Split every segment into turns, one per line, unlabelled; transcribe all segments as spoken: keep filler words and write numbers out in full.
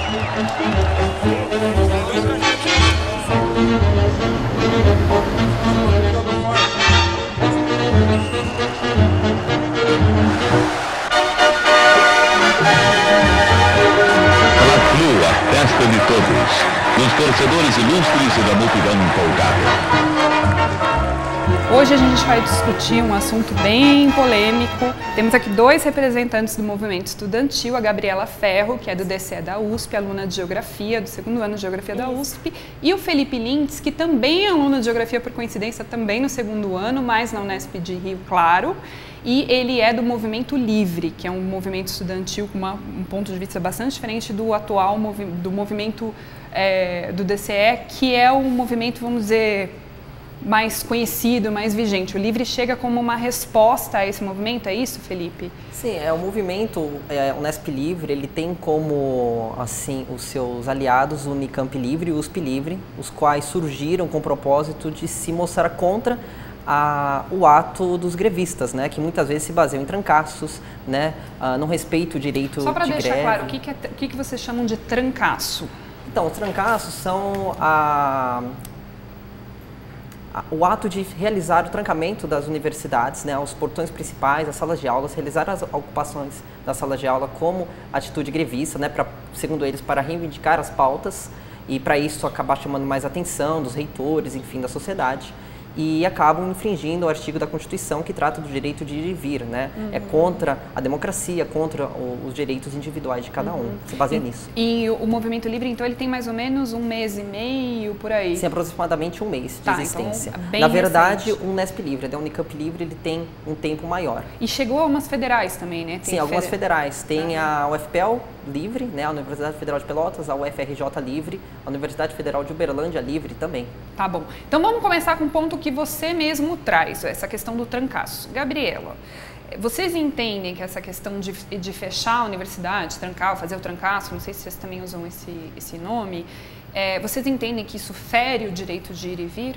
Festa de todos, dos torcedores ilustres e da multidão empolgada.
Hoje a gente vai discutir um assunto bem polêmico. Temos aqui dois representantes do movimento estudantil, a Gabriela Ferro, que é do D C E da U S P, aluna de Geografia, do segundo ano de Geografia da U S P, e o Felipe Lintz, que também é aluno de Geografia, por coincidência, também no segundo ano, mas na Unesp de Rio Claro. E ele é do Movimento Livre, que é um movimento estudantil com uma, um ponto de vista bastante diferente do atual movi do movimento é, do D C E, que é um movimento, vamos dizer, mais conhecido, mais vigente. O Livre chega como uma resposta a esse movimento, é isso, Felipe?
Sim, é o movimento é, Unesp Livre, ele tem como assim os seus aliados o Unicamp Livre e o U S P Livre, os quais surgiram com o propósito de se mostrar contra A, o ato dos grevistas, né, que muitas vezes se baseiam em trancaços, né, uh, não respeita o direito de greve.
Só para deixar claro, o que, que, é, o que, que vocês chamam de trancaço?
Então, os trancaços são a, a, o ato de realizar o trancamento das universidades, né, os portões principais, as salas de aulas, realizar as ocupações das salas de aula como atitude grevista, né, pra, segundo eles, para reivindicar as pautas e para isso acabar chamando mais atenção dos reitores, enfim, da sociedade. E acabam infringindo o artigo da Constituição que trata do direito de ir e vir, né? Uhum. É contra a democracia, contra o, os direitos individuais de cada um, uhum. se baseia
e,
nisso.
E o Movimento Livre, então, ele tem mais ou menos um mês e meio, por aí?
Sim, aproximadamente um mês de
tá,
existência.
Então, bem
Na verdade,
recente.
o Unesp Livre, a Unicamp Livre, ele tem um tempo maior.
E chegou a umas federais também, né? Tem
Sim, algumas
feder...
federais. Tem
uhum.
a U F P E L Livre, né? A Universidade Federal de Pelotas, a U F R J Livre, a Universidade Federal de Uberlândia Livre também.
Tá bom. Então vamos começar com um ponto que você mesmo traz, essa questão do trancaço. Gabriela, vocês entendem que essa questão de, de fechar a universidade, trancar, fazer o trancaço, não sei se vocês também usam esse, esse nome, é, vocês entendem que isso fere o direito de ir e vir?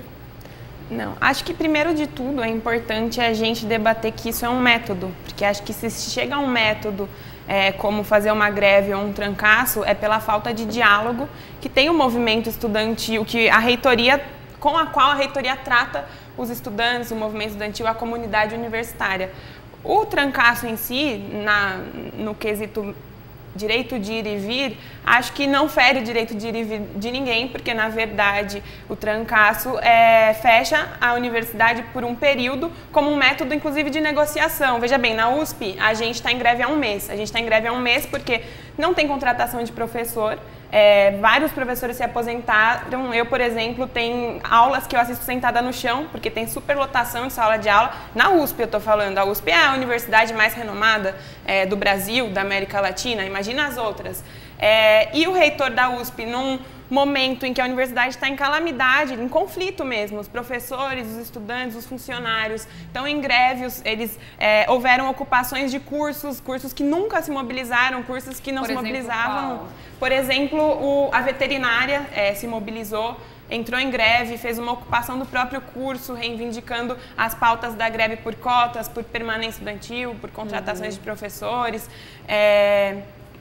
Não, acho que primeiro de tudo é importante a gente debater que isso é um método, porque acho que se chega a um método é, como fazer uma greve ou um trancaço, é pela falta de diálogo que tem o movimento estudantil, que a reitoria, com a qual a reitoria trata os estudantes, o movimento estudantil, a comunidade universitária. O trancaço em si, na, no quesito direito de ir e vir, acho que não fere o direito de ir e vir de ninguém, porque na verdade o trancaço é, fecha a universidade por um período como um método inclusive de negociação. Veja bem, na U S P a gente está em greve há um mês, a gente está em greve há um mês porque não tem contratação de professor, é, vários professores se aposentaram, eu por exemplo tenho aulas que eu assisto sentada no chão, porque tem superlotação de sala de aula, na U S P eu estou falando, a U S P é a universidade mais renomada é, do Brasil, da América Latina, imagina as outras. É, e o reitor da U S P, num momento em que a universidade está em calamidade, em conflito mesmo, os professores, os estudantes, os funcionários estão em greve, eles é, houveram ocupações de cursos, cursos que nunca se mobilizaram, cursos que não
Por
se
exemplo,
mobilizavam.
qual?
Por exemplo, o, a veterinária é, se mobilizou, entrou em greve, fez uma ocupação do próprio curso, reivindicando as pautas da greve por cotas, por permanência estudantil, por contratações uhum. de professores. É,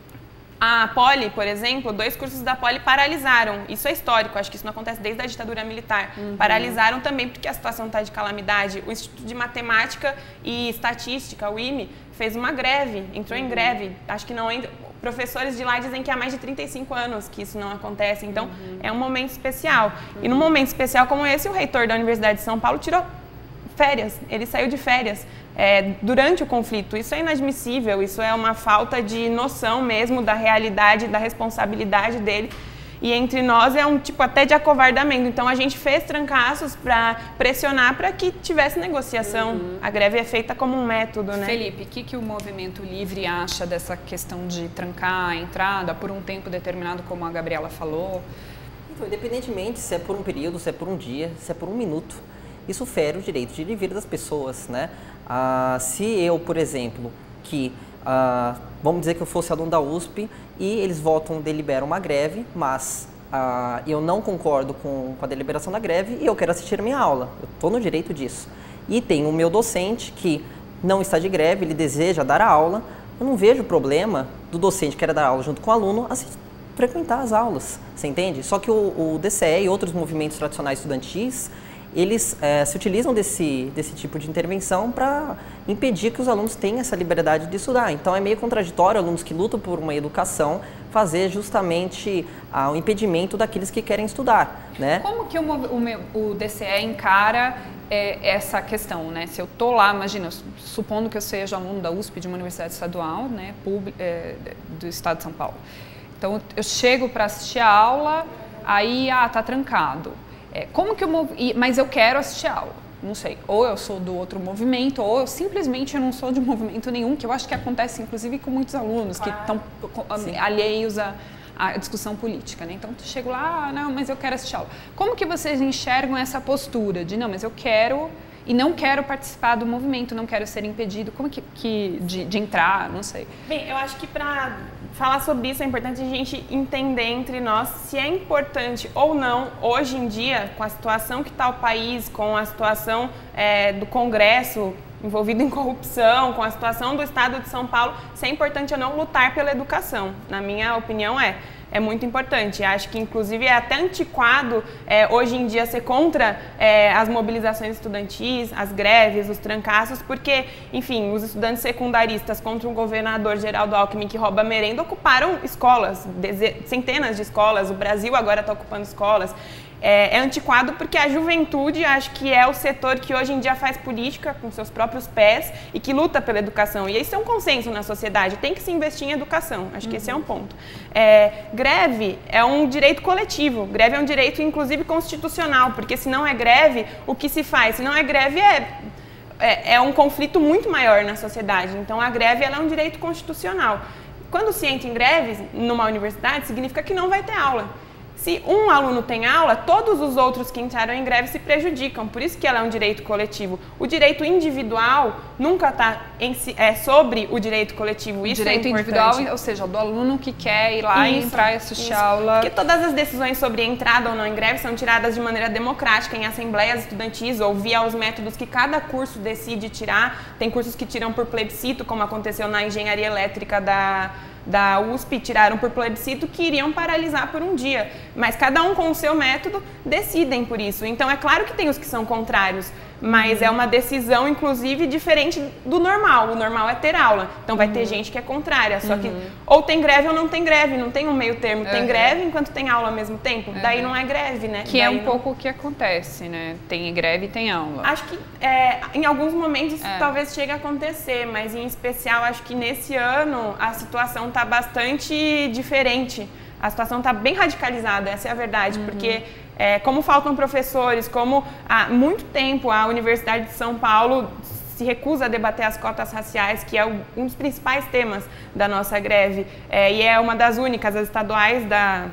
A Poli, por exemplo, dois cursos da Poli paralisaram. Isso é histórico, acho que isso não acontece desde a ditadura militar. Uhum. Paralisaram também porque a situação está de calamidade. O Instituto de Matemática e Estatística, o I M E, fez uma greve, entrou uhum. em greve. Acho que não ainda. Professores de lá dizem que há mais de trinta e cinco anos que isso não acontece. Então, uhum. é um momento especial. Uhum. E num momento especial como esse, o reitor da Universidade de São Paulo tirou férias. Ele saiu de férias. É, durante o conflito. Isso é inadmissível, isso é uma falta de noção mesmo da realidade, da responsabilidade dele. E entre nós é um tipo até de acovardamento. Então a gente fez trancaços para pressionar para que tivesse negociação. Uhum. A greve é feita como um método, né?
Felipe, o que, que o Movimento Livre acha dessa questão de trancar a entrada por um tempo determinado, como a Gabriela falou?
Então, independentemente se é por um período, se é por um dia, se é por um minuto, isso fere o direito de ir e vir das pessoas, né? Ah, se eu, por exemplo, que, ah, vamos dizer que eu fosse aluno da U S P e eles votam, deliberam uma greve, mas ah, eu não concordo com, com a deliberação da greve e eu quero assistir a minha aula, eu estou no direito disso. E tem o meu docente que não está de greve, ele deseja dar a aula, eu não vejo problema do docente que quer dar aula junto com o aluno frequentar as aulas, você entende? Só que o, o D C E e outros movimentos tradicionais estudantis, eles é, se utilizam desse, desse tipo de intervenção para impedir que os alunos tenham essa liberdade de estudar. Então é meio contraditório alunos que lutam por uma educação fazer justamente ah, o impedimento daqueles que querem estudar, né?
Como que o, o, o D C E encara é, essa questão, né? Se eu estou lá, imagina, supondo que eu seja aluno da U S P, de uma universidade estadual, né, pública, é, do estado de São Paulo. Então eu chego para assistir a aula, aí, ah, tá trancado. É, como que eu mov... Mas eu quero assistir a aula, não sei, ou eu sou do outro movimento, ou eu simplesmente não sou de movimento nenhum, que eu acho que acontece inclusive com muitos alunos, claro, que estão alheios à, à discussão política, né? Então eu chego lá, ah, não, mas eu quero assistir a aula. Como que vocês enxergam essa postura de, não, mas eu quero e não quero participar do movimento, não quero ser impedido, como que, que de, de entrar, não sei.
Bem, eu acho que para falar sobre isso é importante a gente entender entre nós se é importante ou não, hoje em dia, com a situação que está o país, com a situação é, do Congresso envolvido em corrupção, com a situação do Estado de São Paulo, se é importante ou não lutar pela educação. Na minha opinião, é. É muito importante. Acho que, inclusive, é até antiquado é, hoje em dia ser contra é, as mobilizações estudantis, as greves, os trancaços, porque, enfim, os estudantes secundaristas contra o governador Geraldo Alckmin, que rouba merenda, ocuparam escolas, centenas de escolas. O Brasil agora está ocupando escolas. É, é antiquado porque a juventude, acho que é o setor que hoje em dia faz política com seus próprios pés e que luta pela educação. E isso é um consenso na sociedade, tem que se investir em educação, acho que uhum. esse é um ponto. É, greve é um direito coletivo, greve é um direito inclusive constitucional, porque se não é greve, o que se faz? Se não é greve, é, é, é um conflito muito maior na sociedade. Então a greve ela é um direito constitucional. Quando se entra em greve numa universidade, significa que não vai ter aula. Se um aluno tem aula, todos os outros que entraram em greve se prejudicam, por isso que ela é um direito coletivo. O direito individual nunca está é, sobre o direito coletivo, isso
direito
é importante.
Individual, ou seja, do aluno que quer ir lá
isso,
e entrar e assistir
isso.
a aula.
Porque todas as decisões sobre entrada ou não em greve são tiradas de maneira democrática, em assembleias estudantis ou via os métodos que cada curso decide tirar. Tem cursos que tiram por plebiscito, como aconteceu na engenharia elétrica da... da U S P, tiraram por plebiscito que iriam paralisar por um dia, mas cada um com o seu método decidem por isso. Então é claro que tem os que são contrários, mas uhum. é uma decisão inclusive diferente do normal. O normal é ter aula, então vai uhum. ter gente que é contrária, só uhum. que ou tem greve ou não tem greve, não tem um meio termo, tem uhum. greve enquanto tem aula ao mesmo tempo, uhum. daí não é greve, né?
Que
daí
é um
não...
pouco o que acontece, né? Tem greve e tem aula.
Acho que é, em alguns momentos é. talvez chegue a acontecer, mas em especial acho que nesse ano a situação está bastante diferente. A situação está bem radicalizada, essa é a verdade, uhum. porque é, como faltam professores, como há muito tempo a Universidade de São Paulo se recusa a debater as cotas raciais, que é um dos principais temas da nossa greve, é, e é uma das únicas, as estaduais da...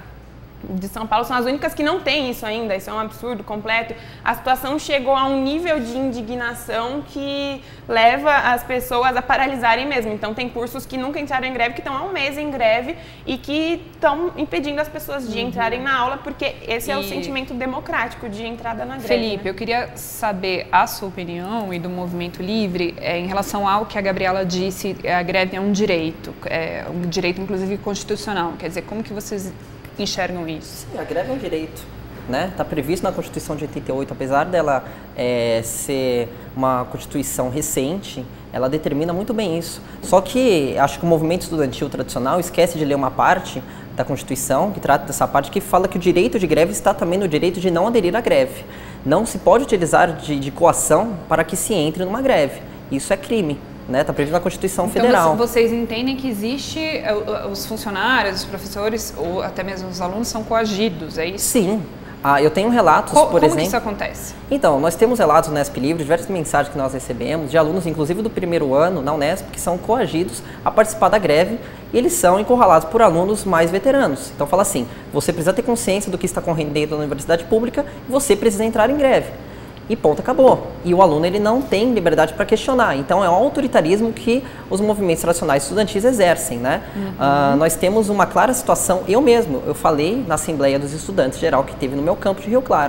de São Paulo são as únicas que não têm isso ainda, isso é um absurdo completo. A situação chegou a um nível de indignação que leva as pessoas a paralisarem mesmo. Então tem cursos que nunca entraram em greve, que estão há um mês em greve e que estão impedindo as pessoas de uhum. entrarem na aula, porque esse e... é o sentimento democrático de entrada na greve.
Felipe,
né?
eu queria saber a sua opinião e do Movimento Livre é, em relação ao que a Gabriela disse, a greve é um direito, é um direito inclusive constitucional, quer dizer, como que vocês enxergam isso?
Sim, a greve é um direito, né? Está previsto na Constituição de oitenta e oito, apesar dela é, ser uma Constituição recente, ela determina muito bem isso. Só que acho que o movimento estudantil tradicional esquece de ler uma parte da Constituição que trata dessa parte, que fala que o direito de greve está também no direito de não aderir à greve. Não se pode utilizar de, de coação para que se entre numa greve. Isso é crime. Está previsto na Constituição
então,
Federal.
Então vocês entendem que existe, os funcionários, os professores ou até mesmo os alunos são coagidos, é isso?
Sim. Ah, eu tenho relatos,
Co
por
como
exemplo...
Como que isso acontece?
Então, nós temos relatos na Unesp Livre, diversas mensagens que nós recebemos de alunos, inclusive do primeiro ano na Unesp, que são coagidos a participar da greve e eles são encurralados por alunos mais veteranos. Então fala assim, você precisa ter consciência do que está ocorrendo dentro da universidade pública e você precisa entrar em greve. E ponto, acabou. E o aluno ele não tem liberdade para questionar. Então é um autoritarismo que os movimentos tradicionais estudantis exercem, né? Uhum. Uh, nós temos uma clara situação, eu mesmo, eu falei na Assembleia dos Estudantes Geral que teve no meu campus de Rio Claro.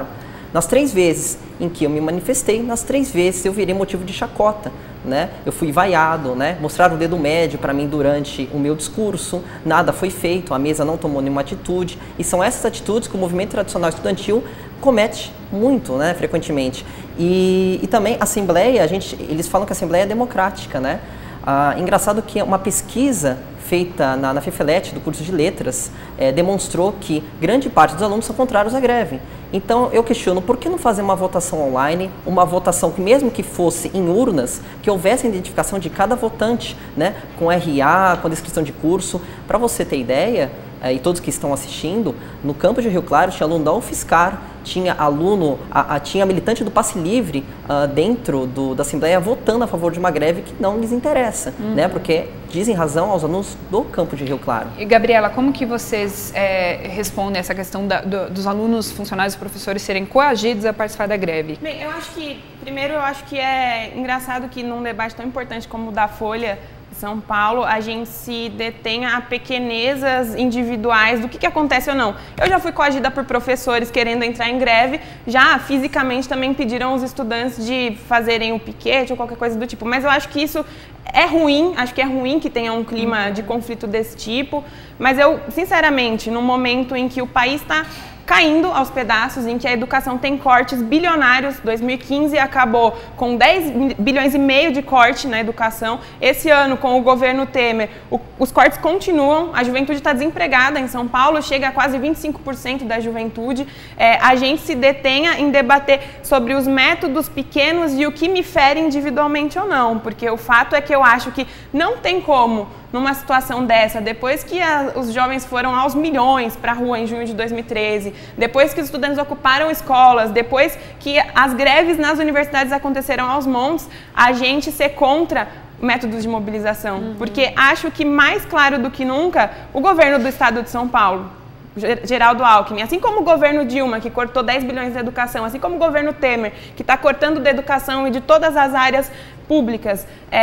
Nas três vezes em que eu me manifestei, nas três vezes eu virei motivo de chacota. Né? Eu fui vaiado, né? Mostraram o dedo médio para mim durante o meu discurso, nada foi feito, a mesa não tomou nenhuma atitude, e são essas atitudes que o movimento tradicional estudantil comete muito, né, frequentemente. E, e também a Assembleia, a gente, eles falam que a Assembleia é democrática, né? Ah, engraçado que uma pesquisa feita na, na FEFELET, do curso de Letras, é, demonstrou que grande parte dos alunos são contrários à greve. Então, eu questiono, por que não fazer uma votação online, uma votação que, mesmo que fosse em urnas, que houvesse a identificação de cada votante, né, com R A, com descrição de curso. Para você ter ideia, é, e todos que estão assistindo, no campus de Rio Claro tinha aluno da UFSCar, tinha aluno, a, a, tinha militante do Passe Livre uh, dentro do, da Assembleia votando a favor de uma greve que não lhes interessa, uhum. né, porque dizem razão aos alunos do campus de Rio Claro.
E, Gabriela, como que vocês é, respondem essa questão da, do, dos alunos, funcionários e professores serem coagidos a participar da greve?
Bem, eu acho que, primeiro, eu acho que é engraçado que num debate tão importante como o da Folha, São Paulo, a gente se detenha a pequenezas individuais do que, que acontece ou não. Eu já fui coagida por professores querendo entrar em greve, já fisicamente também pediram os estudantes de fazerem o piquete ou qualquer coisa do tipo, mas eu acho que isso é ruim, acho que é ruim que tenha um clima de conflito desse tipo, mas eu, sinceramente, num momento em que o país está caindo aos pedaços, em que a educação tem cortes bilionários. dois mil e quinze acabou com dez bilhões e meio de corte na educação. Esse ano, com o governo Temer, o, os cortes continuam. A juventude está desempregada em São Paulo, chega a quase vinte e cinco por cento da juventude. É, a gente se detenha em debater sobre os métodos pequenos e o que me fere individualmente ou não, porque o fato é que eu acho que não tem como, numa situação dessa, depois que a, os jovens foram aos milhões para a rua em junho de dois mil e treze, depois que os estudantes ocuparam escolas, depois que as greves nas universidades aconteceram aos montes, a gente ser contra métodos de mobilização. Uhum. Porque acho que mais claro do que nunca, o governo do estado de São Paulo, Geraldo Alckmin, assim como o governo Dilma, que cortou dez bilhões da educação, assim como o governo Temer, que está cortando da educação e de todas as áreas públicas,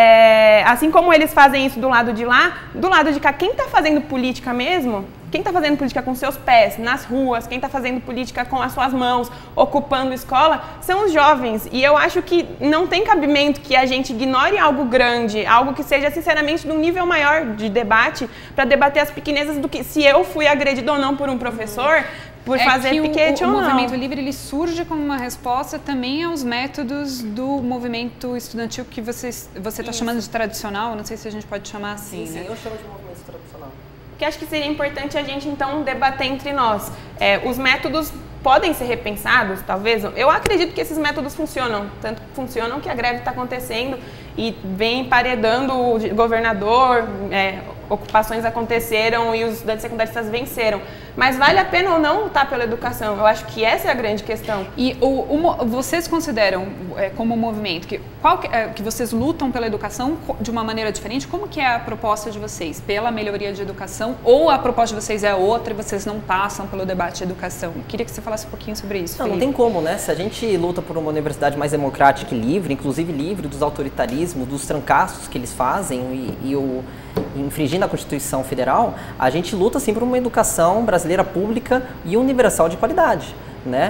é, assim como eles fazem isso do lado de lá, do lado de cá, quem está fazendo política mesmo, quem está fazendo política com seus pés, nas ruas, quem está fazendo política com as suas mãos, ocupando escola, são os jovens. E eu acho que não tem cabimento que a gente ignore algo grande, algo que seja, sinceramente, de um nível maior de debate, para debater as pequenezas do que se eu fui agredido ou não por um professor, por
é
fazer
que
piquete
o, o
ou não.
O movimento livre, ele surge como uma resposta também aos métodos do movimento estudantil que você está chamando de tradicional, não sei se a gente pode chamar assim,
sim,
né?
Sim, eu chamo de movimento tradicional.
Que acho que seria importante a gente, então, debater entre nós. É, os métodos podem ser repensados, talvez. Eu acredito que esses métodos funcionam, tanto funcionam que a greve está acontecendo e vem emparedando o governador, é, ocupações aconteceram e os estudantes secundaristas venceram. Mas vale a pena ou não lutar pela educação? Eu acho que essa é a grande questão.
E o, o, vocês consideram, é, como movimento, que, qual, é, que vocês lutam pela educação de uma maneira diferente? Como que é a proposta de vocês? Pela melhoria de educação? Ou a proposta de vocês é outra e vocês não passam pelo debate de educação? Eu queria que você falasse um pouquinho sobre isso.
Não, não tem como, né? Se a gente luta por uma universidade mais democrática e livre, inclusive livre dos autoritarismos, dos trancaços que eles fazem e, e o... infringindo a Constituição Federal, a gente luta sim por uma educação brasileira pública e universal de qualidade, né?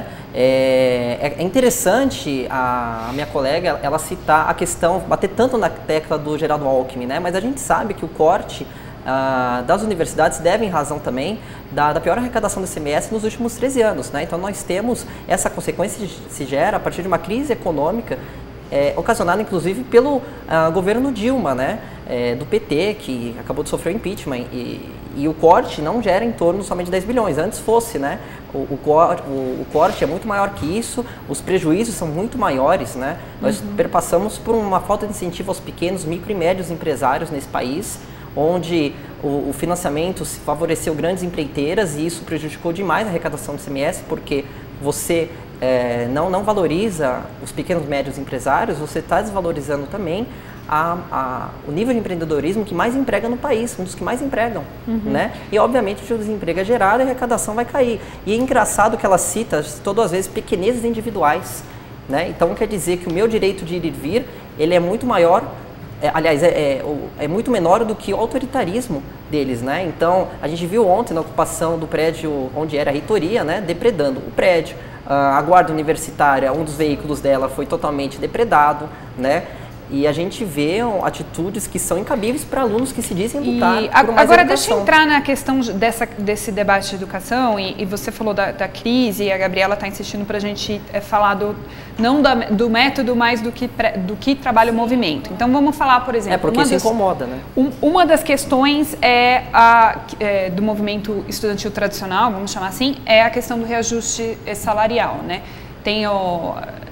É, é interessante a, a minha colega ela citar a questão, bater tanto na tecla do Geraldo Alckmin, né? Mas a gente sabe que o corte ah, das universidades deve em razão também da, da pior arrecadação do I C M S nos últimos treze anos, né? Então nós temos essa consequência que se gera a partir de uma crise econômica É, ocasionado inclusive pelo uh, governo Dilma, né, é, do P T, que acabou de sofrer o impeachment, e, e o corte não gera em torno somente de dez bilhões, antes fosse, né, o, o, cor, o, o corte é muito maior que isso, os prejuízos são muito maiores, né, nós uhum. perpassamos por uma falta de incentivo aos pequenos, micro e médios empresários nesse país, onde o, o financiamento se favoreceu grandes empreiteiras e isso prejudicou demais a arrecadação do I C M S, porque você É, não, não valoriza os pequenos e médios empresários, você está desvalorizando também a, a, o nível de empreendedorismo que mais emprega no país, um dos que mais empregam, uhum. né? E obviamente o desemprego é gerado e a arrecadação vai cair. E é engraçado que ela cita, todas as vezes, pequenezas individuais, né? Então quer dizer que o meu direito de ir e vir, ele é muito maior, é, aliás, é, é, é muito menor do que o autoritarismo deles, né? Então a gente viu ontem na ocupação do prédio onde era a reitoria, né? Depredando o prédio, a guarda universitária, um dos veículos dela foi totalmente depredado, né? E a gente vê atitudes que são incabíveis para alunos que se dizem lutar
e
por mais
agora,
educação.
deixa eu entrar na questão dessa, desse debate de educação, e, e você falou da, da crise, e a Gabriela está insistindo para a gente é, falar do, não da, do método, mas do que, do que trabalha o movimento. Então, vamos falar, por exemplo...
É, porque isso incomoda, né?
Um, uma das questões é a, é, do movimento estudantil tradicional, vamos chamar assim, é a questão do reajuste salarial, né? Tem o...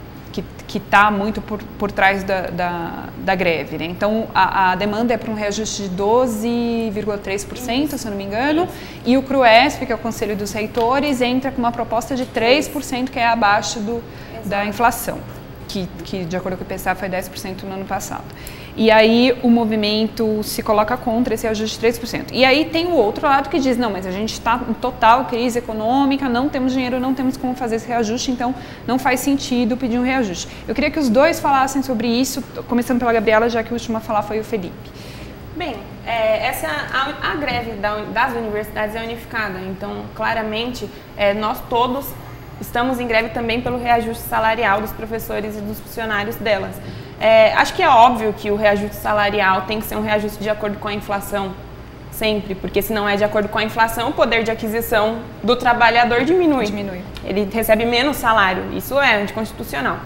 que está muito por, por trás da, da, da greve, né? Então, a, a demanda é para um reajuste de doze vírgula três por cento, se eu não me engano, e o CRUESP, que é o Conselho dos Reitores, entra com uma proposta de três por cento, que é abaixo do, da inflação, que, que, de acordo com o I P C A, foi dez por cento no ano passado. E aí o movimento se coloca contra esse ajuste de três por cento. E aí tem o outro lado que diz, não, mas a gente está em total crise econômica, não temos dinheiro, não temos como fazer esse reajuste, então não faz sentido pedir um reajuste. Eu queria que os dois falassem sobre isso, começando pela Gabriela, já que o último a falar foi o Felipe.
Bem, é, essa, a, a greve da, das universidades é unificada, então claramente é, nós todos estamos em greve também pelo reajuste salarial dos professores e dos funcionários delas. É, acho que é óbvio que o reajuste salarial tem que ser um reajuste de acordo com a inflação, sempre, porque se não é de acordo com a inflação, o poder de aquisição do trabalhador diminui.
diminui.
Ele recebe menos salário, isso é anticonstitucional.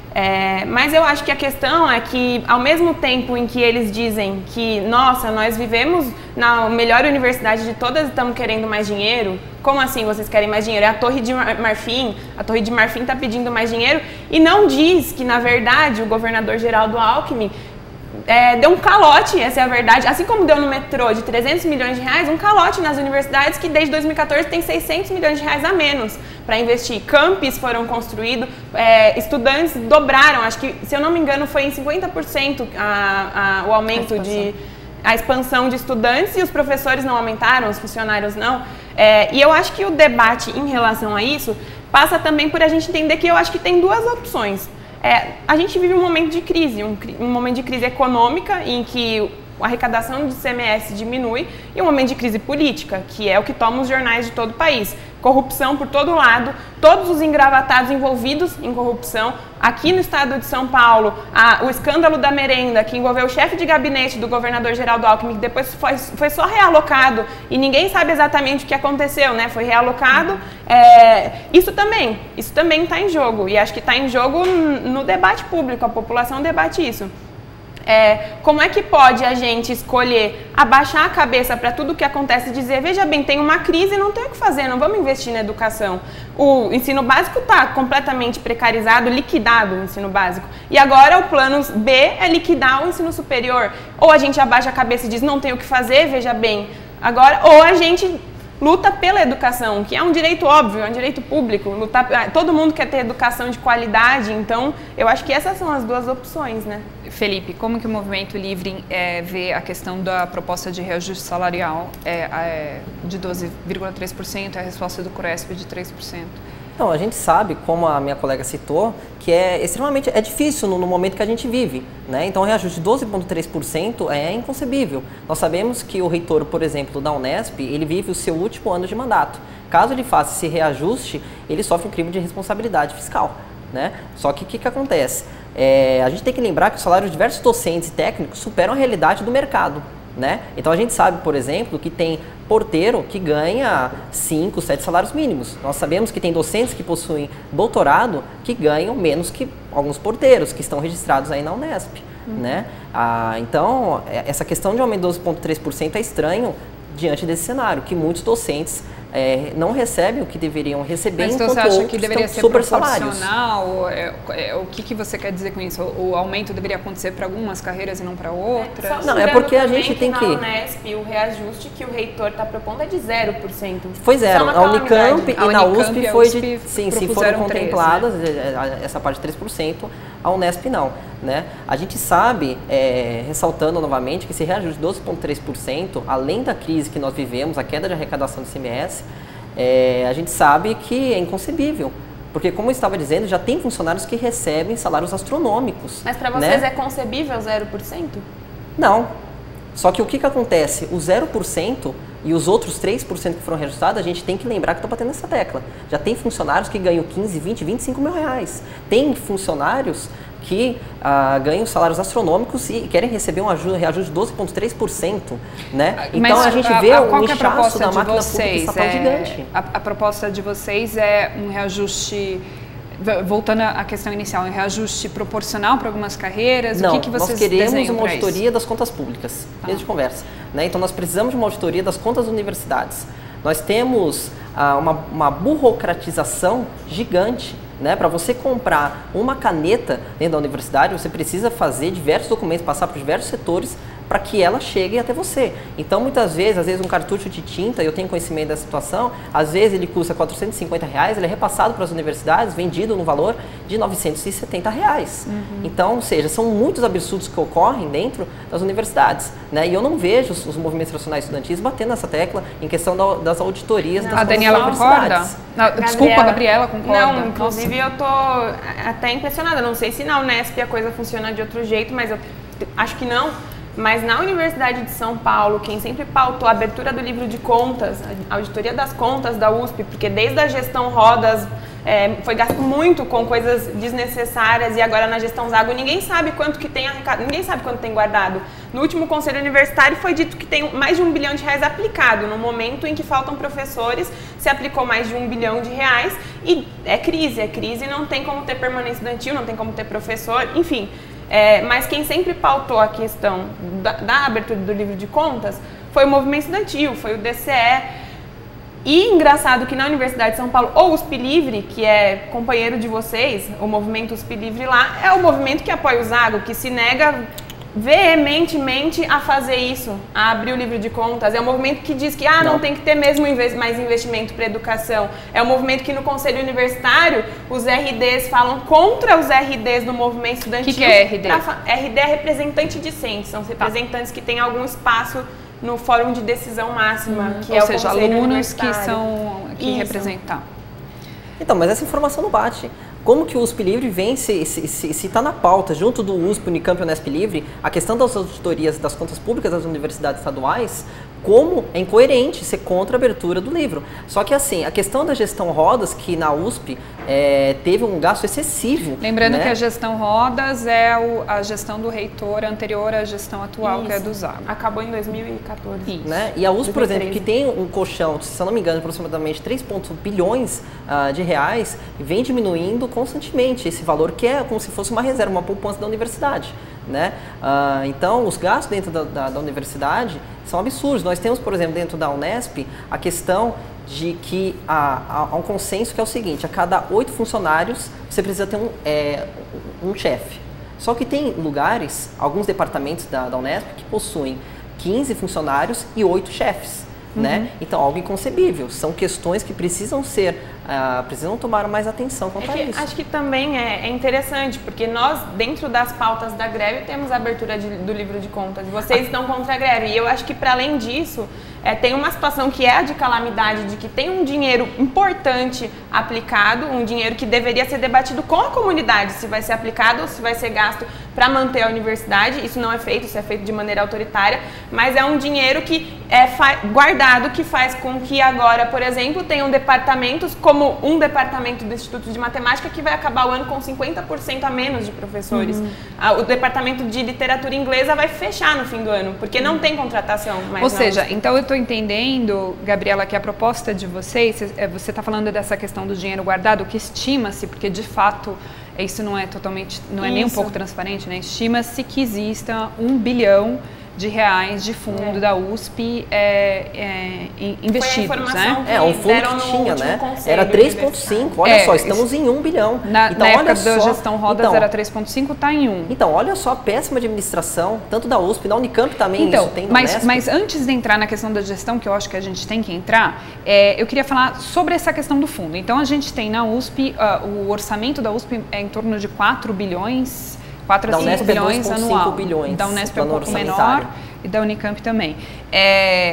É, mas eu acho que a questão é que, ao mesmo tempo em que eles dizem que, nossa, nós vivemos na melhor universidade de todas e estamos querendo mais dinheiro, como assim vocês querem mais dinheiro? É a Torre de Marfim, a Torre de Marfim está pedindo mais dinheiro e não diz que, na verdade, o governador Geraldo Alckmin é, deu um calote, essa é a verdade, assim como deu no metrô de trezentos milhões de reais, um calote nas universidades que desde dois mil e quatorze tem seiscentos milhões de reais a menos para investir. Campos foram construídos, é, estudantes dobraram, acho que, se eu não me engano, foi em cinquenta por cento a, a, o aumento a de... a expansão de estudantes, e os professores não aumentaram, os funcionários não. É, e eu acho que o debate em relação a isso passa também por a gente entender que eu acho que tem duas opções. É, a gente vive um momento de crise, um, um momento de crise econômica em que a arrecadação de C M S diminui, e um momento de crise política, que é o que toma os jornais de todo o país. Corrupção por todo lado, todos os engravatados envolvidos em corrupção. Aqui no estado de São Paulo, a, o escândalo da merenda, que envolveu o chefe de gabinete do governador Geraldo Alckmin, que depois foi, foi só realocado e ninguém sabe exatamente o que aconteceu, né? Foi realocado. É, isso também, isso também está em jogo, e acho que está em jogo no debate público, a população debate isso. É, como é que pode a gente escolher abaixar a cabeça para tudo o que acontece e dizer, veja bem, tem uma crise e não tem o que fazer, não vamos investir na educação. O ensino básico está completamente precarizado, liquidado o ensino básico. E agora o plano B é liquidar o ensino superior. Ou a gente abaixa a cabeça e diz, não tem o que fazer, veja bem. Agora, ou a gente luta pela educação, que é um direito óbvio, é um direito público. Lutar, todo mundo quer ter educação de qualidade, então eu acho que essas são as duas opções, né?
Felipe, como que o Movimento Livre é, vê a questão da proposta de reajuste salarial é, é, de doze vírgula três por cento e a resposta do CRUESP de três por cento?
Não, a gente sabe, como a minha colega citou, que é extremamente é difícil no, no momento que a gente vive, né? Então, o reajuste de doze vírgula três por cento é inconcebível. Nós sabemos que o reitor, por exemplo, da Unesp, ele vive o seu último ano de mandato. Caso ele faça esse reajuste, ele sofre um crime de responsabilidade fiscal, né? Só que o que, que acontece? É, a gente tem que lembrar que os salários de diversos docentes e técnicos superam a realidade do mercado, né? Então, a gente sabe, por exemplo, que tem porteiro que ganha cinco, sete salários mínimos. Nós sabemos que tem docentes que possuem doutorado que ganham menos que alguns porteiros que estão registrados aí na Unesp, uhum. né? Ah, então, essa questão de aumento de doze vírgula três por cento é estranho diante desse cenário, que muitos docentes é, não recebem o que deveriam receber,
mas
enquanto
você acha
outros
que deveria ser
super
proporcional? É, é, o que, que você quer dizer com isso? O, o aumento deveria acontecer para algumas carreiras e não para outras?
É,
não, é porque a gente tem que...
Na Unesp, o reajuste que o reitor está propondo é de zero por cento.
Foi zero. É a Unicamp e
a
na
Unicamp
U S P
e
foi
U S P
de... Sim, sim, foram contempladas três, né? Essa parte de três por cento, a Unesp não. Né? A gente sabe, é, ressaltando novamente, que esse reajuste de doze vírgula três por cento, além da crise que nós vivemos, a queda de arrecadação do I C M S, é, a gente sabe que é inconcebível. Porque, como eu estava dizendo, já tem funcionários que recebem salários astronômicos.
Mas para vocês,
né?
É concebível zero por cento?
Não. Só que o que, que acontece? O zero por cento E os outros três por cento que foram reajustados, a gente tem que lembrar que está batendo nessa tecla. Já tem funcionários que ganham quinze, vinte, vinte e cinco mil reais. Tem funcionários que ah, ganham salários astronômicos e querem receber um reajuste de doze vírgula três por cento, né? Então
Mas
a gente
a,
vê
a,
um
é
inchaço da máquina
vocês?
pública estatal
é,
gigante.
A, a proposta de vocês é um reajuste, voltando à questão inicial, um reajuste proporcional para algumas carreiras?
Não,
o que, que vocês
nós queremos
desenham
uma
para
auditoria
isso?
das contas públicas,
Ah.
desde conversa. Né? Então nós precisamos de uma auditoria das contas das universidades. Nós temos ah, uma, uma burocratização gigante. Né? Para você comprar uma caneta dentro da universidade, você precisa fazer diversos documentos, passar por diversos setores para que ela chegue até você. Então, muitas vezes, às vezes um cartucho de tinta, eu tenho conhecimento da situação, às vezes ele custa quatrocentos e cinquenta reais, ele é repassado para as universidades, vendido no valor de novecentos e setenta reais. Uhum. Então, ou seja, são muitos absurdos que ocorrem dentro das universidades. Né? E eu não vejo os, os movimentos nacionais estudantis batendo nessa tecla em questão da, das auditorias
não,
das
a Daniela concorda? Não, desculpa, a Gabriela concorda.
Não, inclusive Nossa. eu tô até impressionada. Não sei se na Unesp a coisa funciona de outro jeito, mas eu acho que não. Mas na Universidade de São Paulo, quem sempre pautou a abertura do livro de contas, a auditoria das contas da U S P, porque desde a gestão Rodas é, foi gasto muito com coisas desnecessárias e agora na gestão Zago ninguém sabe quanto que tem arrecadado, ninguém sabe quanto tem guardado. No último conselho universitário foi dito que tem mais de um bilhão de reais aplicado. No momento em que faltam professores, se aplicou mais de um bilhão de reais e é crise, é crise, não tem como ter permanência estudantil, não tem como ter professor, enfim. É, mas quem sempre pautou a questão da, da abertura do livro de contas foi o movimento estudantil, foi o D C E. E engraçado que na Universidade de São Paulo, ou U S P Livre, que é companheiro de vocês, o movimento U S P Livre lá, é o movimento que apoia o Zago, que se nega veementemente a fazer isso, a abrir o livro de contas. É um movimento que diz que ah, não, não tem que ter mesmo mais investimento para educação. É um movimento que no Conselho Universitário os R Ds falam contra os R Ds do movimento estudantil.
O que, que é R D?
R D é representante discente, são representantes tá. que têm algum espaço no fórum de decisão máxima, hum, que
ou
é
seja,
o Conselho
alunos que
Universitário.
são que Isso. representam.
Então, mas essa informação não bate. Como que o U S P Livre vem, se está se, se, se tá na pauta, junto do U S P, Unicamp e Unesp Livre, a questão das auditorias das contas públicas das universidades estaduais, como é incoerente ser contra a abertura do livro. Só que assim, a questão da gestão Rodas, que na U S P é, teve um gasto excessivo.
Lembrando
né?
que a gestão Rodas é o, a gestão do reitor anterior à gestão atual, Isso. que é do Zago.
Acabou em dois mil e quatorze.
Isso. Né? E a U S P, por exemplo, que tem um colchão, se eu não me engano, aproximadamente três bilhões uh, de reais, vem diminuindo constantemente esse valor, que é como se fosse uma reserva, uma poupança da universidade. Né? Uh, então, os gastos dentro da, da, da universidade são absurdos. Nós temos, por exemplo, dentro da Unesp, a questão de que há, há um consenso que é o seguinte, a cada oito funcionários você precisa ter um, é, um chefe. Só que tem lugares, alguns departamentos da, da Unesp, que possuem quinze funcionários e oito chefes. Uhum. Né? Então, algo inconcebível. São questões que precisam ser, uh, precisam tomar mais atenção quanto
é que,
a isso.
Acho que também é, é interessante, porque nós, dentro das pautas da greve, temos a abertura de, do livro de contas. Vocês estão contra a greve. E eu acho que, para além disso, é, tem uma situação que é a de calamidade, de que tem um dinheiro importante aplicado, um dinheiro que deveria ser debatido com a comunidade, se vai ser aplicado ou se vai ser gasto para manter a universidade. Isso não é feito, isso é feito de maneira autoritária, mas é um dinheiro que é guardado, que faz com que agora, por exemplo, tenham departamentos, como um departamento do Instituto de Matemática, que vai acabar o ano com cinquenta por cento a menos de professores. Uhum. O departamento de literatura inglesa vai fechar no fim do ano, porque não tem contratação. Mais
Ou seja, então eu estou entendendo, Gabriela, que a proposta de vocês, você está falando dessa questão do dinheiro guardado, que estima-se, porque de fato isso não é totalmente, não é Isso. nem um pouco transparente, né? Estima-se que exista um bilhão de reais de fundo é. da U S P é, é, investidos, né?
É, um fundo que tinha, né? Era três vírgula cinco, olha é, só, estamos em um bilhão.
Na,
então,
na
olha
época
só,
da gestão Rodas
então,
era três vírgula cinco, está em um.
Então, olha só a péssima administração, tanto da U S P, da Unicamp também,
então,
isso tem no
mas,
Unesp.
mas antes de entrar na questão da gestão, que eu acho que a gente tem que entrar, é, eu queria falar sobre essa questão do fundo. Então, a gente tem na U S P, uh, o orçamento da U S P é em torno de quatro bilhões, quatro a cinco bilhões anual.
bilhões,
da Unesp é um pouco menor e da Unicamp também. É,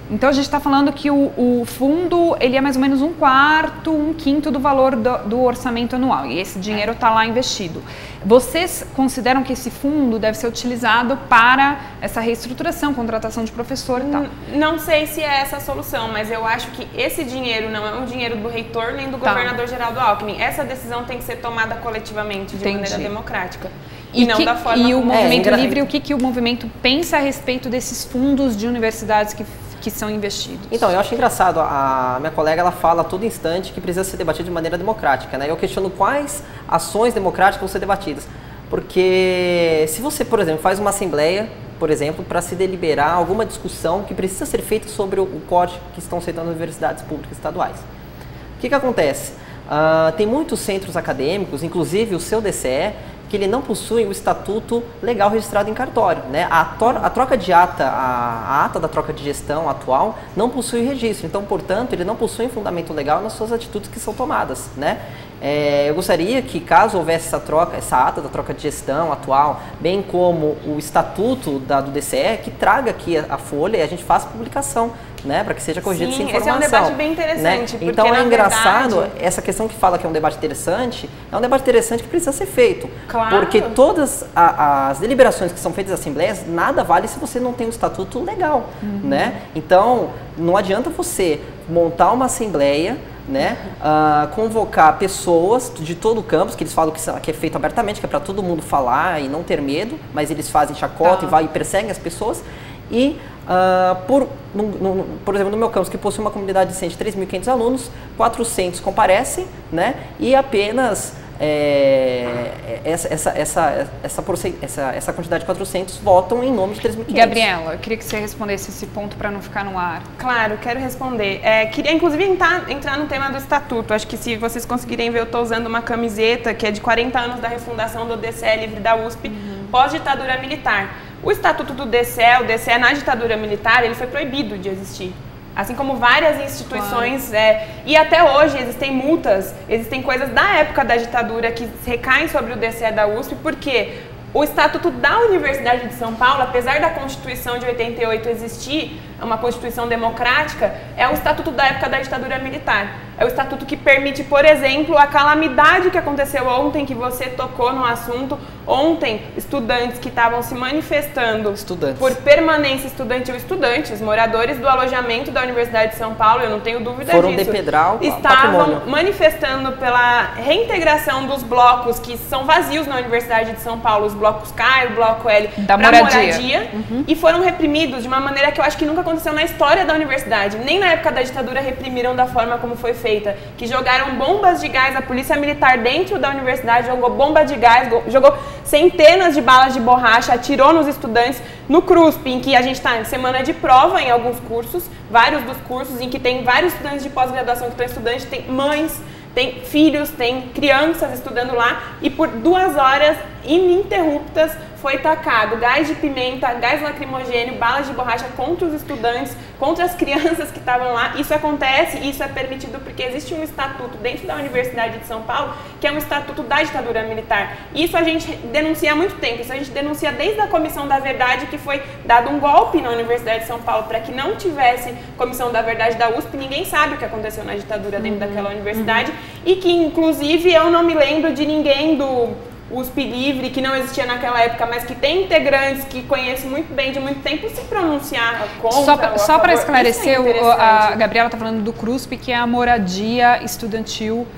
Então a gente está falando que o, o fundo ele é mais ou menos um quarto, um quinto do valor do, do orçamento anual e esse dinheiro está lá investido. Vocês consideram que esse fundo deve ser utilizado para essa reestruturação, contratação de professor e tal?
Não sei se é essa a solução, mas eu acho que esse dinheiro não é um dinheiro do reitor nem do
tá.
governador Geraldo Alckmin. Essa decisão tem que ser tomada coletivamente, de
Entendi.
maneira democrática. E,
E,
não
que,
da forma
e o
como
Movimento
é,
Livre, o que, que o movimento pensa a respeito desses fundos de universidades que, que são investidos?
Então, eu acho engraçado, a minha colega ela fala a todo instante que precisa ser debatido de maneira democrática, né? Eu questiono quais ações democráticas vão ser debatidas. Porque se você, por exemplo, faz uma assembleia, por exemplo, para se deliberar alguma discussão que precisa ser feita sobre o, o corte que estão sendo nas universidades públicas estaduais. O que que acontece? Uh, tem muitos centros acadêmicos, inclusive o seu D C E, que ele não possui o estatuto legal registrado em cartório, né? A, a troca de ata, a, a ata da troca de gestão atual não possui registro, então, portanto, ele não possui fundamento legal nas suas atitudes que são tomadas, né? É, eu gostaria que, caso houvesse essa troca, essa ata da troca de gestão atual, bem como o estatuto da, do D C E, que traga aqui a, a folha e a gente faça publicação, né, para que seja corrigida essa informação.
Esse é um debate bem interessante.
Né?
Porque,
então é engraçado,
verdade...
essa questão que fala que é um debate interessante, é um debate interessante que precisa ser feito.
Claro.
Porque todas a, as deliberações que são feitas nas assembleias, nada vale se você não tem um estatuto legal, uhum. né? Então, não adianta você montar uma assembleia, né, uh, convocar pessoas de todo o campus, que eles falam que, que é feito abertamente, que é para todo mundo falar e não ter medo, mas eles fazem chacota tá. e, vai, e perseguem as pessoas. E, uh, por, no, no, por exemplo, no meu campus, que possui uma comunidade decente de três mil e quinhentos alunos, quatrocentos comparecem, né, e apenas é, essa, essa, essa, essa, essa, essa quantidade de quatrocentos votam em nome de três mil e quinhentos.
Gabriela, eu queria que você respondesse esse ponto para não ficar no ar.
Claro, quero responder. É, queria, inclusive, entrar, entrar no tema do estatuto. Acho que se vocês conseguirem ver, eu estou usando uma camiseta que é de quarenta anos da refundação do D C E Livre da U S P, uhum. pós-ditadura militar. O estatuto do D C E, o D C E na ditadura militar, ele foi proibido de existir. Assim como várias instituições, claro. é, e até hoje existem multas, existem coisas da época da ditadura que recaem sobre o D C E da U S P, porque o Estatuto da Universidade de São Paulo, apesar da Constituição de oitenta e oito existir, uma Constituição democrática, é o Estatuto da época da ditadura militar. É o Estatuto que permite, por exemplo, a calamidade que aconteceu ontem, que você tocou no assunto. Ontem, estudantes que estavam se manifestando
estudantes.
por permanência estudantil, estudantes, moradores do alojamento da Universidade de São Paulo, eu não tenho dúvida
Foram
disso.
Foram de Pedral,
estavam
patrimônio.
manifestando pela reintegração dos blocos que são vazios na Universidade de São Paulo, os blocos K e o bloco L,
da
moradia,
moradia.
Uhum. E foram reprimidos de uma maneira que eu acho que nunca aconteceu na história da universidade. Nem na época da ditadura reprimiram da forma como foi feita, que jogaram bombas de gás, a polícia militar dentro da universidade jogou bomba de gás, jogou centenas de balas de borracha, atirou nos estudantes no CRUSP, em que a gente está em semana de prova em alguns cursos, vários dos cursos, em que tem vários estudantes de pós-graduação que estão estudantes, tem mães, tem filhos, tem crianças estudando lá, e por duas horas ininterruptas foi tacado gás de pimenta, gás lacrimogêneo, balas de borracha contra os estudantes, contra as crianças que estavam lá. Isso acontece, isso é permitido porque existe um estatuto dentro da Universidade de São Paulo, que é um estatuto da ditadura militar. Isso a gente denuncia há muito tempo, isso a gente denuncia desde a Comissão da Verdade, que foi dado um golpe na Universidade de São Paulo para que não tivesse Comissão da Verdade da U S P. Ninguém sabe o que aconteceu na ditadura dentro uhum. daquela universidade, uhum. e que inclusive eu não me lembro de ninguém do U S P Livre, que não existia naquela época, mas que tem integrantes que conheço muito bem de muito tempo, se pronunciar contra
Só,
ou a
só para esclarecer,
é
a Gabriela está falando do CRUSP, que é a moradia estudantil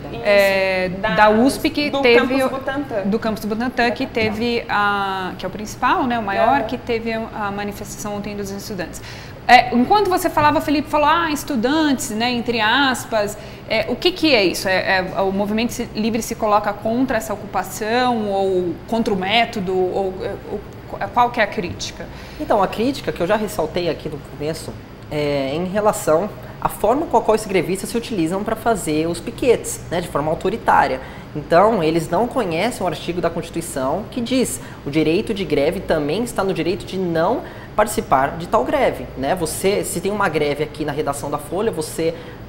é, da, da U S P, que
do
teve
campus Butantã.
do campus Butantã, que teve a, que é o principal, né, o maior, é. que teve a manifestação ontem dos estudantes. É, enquanto você falava, Felipe falou, ah, estudantes, né, entre aspas, é, o que que é isso? É, é, o movimento livre se coloca contra essa ocupação ou contra o método? Ou, ou qual que é a crítica?
Então, a crítica que eu já ressaltei aqui no começo é em relação à forma com a qual os grevistas se utilizam para fazer os piquetes, né, de forma autoritária. Então, eles não conhecem o artigo da Constituição que diz o direito de greve também está no direito de não participar de tal greve, né? Você, se tem uma greve aqui na redação da Folha, você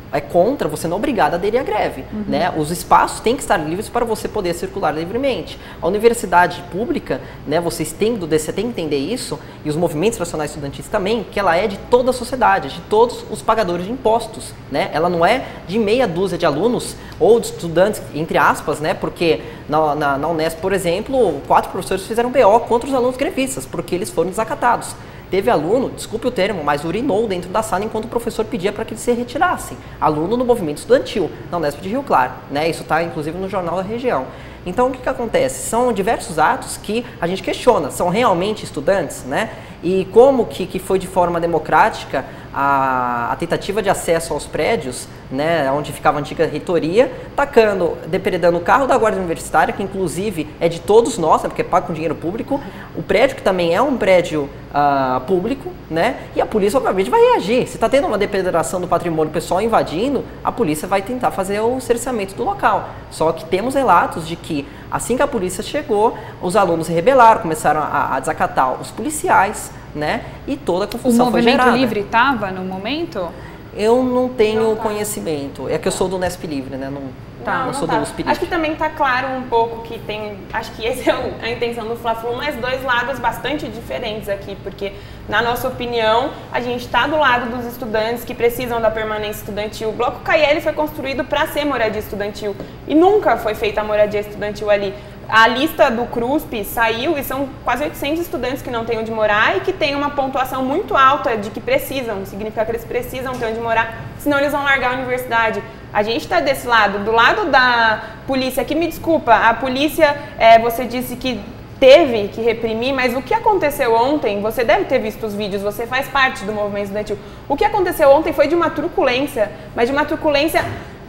é contra, você não é obrigado a aderir à greve.
Uhum.
Né? Os espaços têm que estar livres para você poder circular livremente. A universidade pública, né, vocês têm do D C têm que entender isso, e os movimentos nacionais estudantis também, que ela é de toda a sociedade, de todos os pagadores de impostos. Né? Ela não é de meia dúzia de alunos ou de estudantes, entre aspas, né, porque na, na, na Unesp, por exemplo, quatro professores fizeram B O contra os alunos grevistas, porque eles foram desacatados. Teve aluno, desculpe o termo, mas urinou dentro da sala enquanto o professor pedia para que eles se retirassem. Aluno no movimento estudantil, na Unesp de Rio Claro. Né? Isso está, inclusive, no Jornal da Região. Então, o que, que acontece? São diversos atos que a gente questiona. São realmente estudantes? Né? E como que, que foi de forma democrática a, a tentativa de acesso aos prédios, né, onde ficava a antiga reitoria, tacando, depredando o carro da Guarda Universitária, que inclusive é de todos nós, né, porque é pago com dinheiro público, o prédio que também é um prédio uh, público, né, e a polícia obviamente vai reagir. Se está tendo uma depredação do patrimônio, o pessoal invadindo, a polícia vai tentar fazer o cerceamento do local. Só que temos relatos de que assim que a polícia chegou, os alunos se rebelaram, começaram a, a desacatar os policiais, né, e toda a confusão foi gerada.
O Movimento Livre estava no momento?
Eu não tenho
não tá.
conhecimento. É que eu sou do Unesp Livre, né? Não,
Tá,
não,
não
sou
tá.
do U S P Livre.
Acho que também está claro um pouco que tem, acho que essa é a intenção do Fla-Flu, mas dois lados bastante diferentes aqui, porque na nossa opinião a gente está do lado dos estudantes que precisam da permanência estudantil. O Bloco K L foi construído para ser moradia estudantil e nunca foi feita a moradia estudantil ali. A lista do CRUSP saiu e são quase oitocentos estudantes que não têm onde morar e que têm uma pontuação muito alta de que precisam, significa que eles precisam ter onde morar, senão eles vão largar a universidade. A gente está desse lado, do lado da polícia, que me desculpa, a polícia, é, você disse que teve que reprimir, mas o que aconteceu ontem, você deve ter visto os vídeos, você faz parte do movimento estudantil, o que aconteceu ontem foi de uma truculência, mas de uma truculência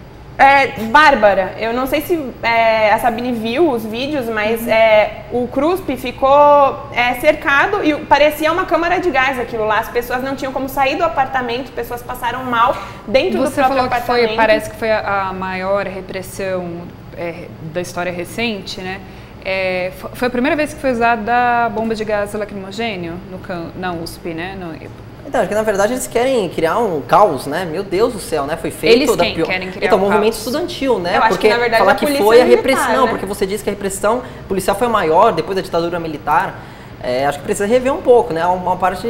é, bárbara. Eu não sei se é, a Sabine viu os vídeos, mas é, o CRUSP ficou é, cercado e parecia uma câmara de gás aquilo lá. As pessoas não tinham como sair do apartamento, pessoas passaram mal dentro
Você
do próprio
falou que
apartamento.
foi, parece que foi a, a maior repressão é, da história recente, né? É, foi a primeira vez que foi usada a bomba de gás lacrimogênio no can, na U S P, né? No,
Então, acho que na verdade eles querem criar um caos, né? Meu Deus do céu, né? Foi feito
eles
da
quem
pior...
querem criar
Então,
um
movimento
caos?
estudantil, né?
Eu acho
porque
que, na verdade,
falar
a
que
polícia
foi a
militar,
repressão,
né?
porque você disse que a repressão policial foi maior depois da ditadura militar. É, acho que precisa rever um pouco, né? Uma parte...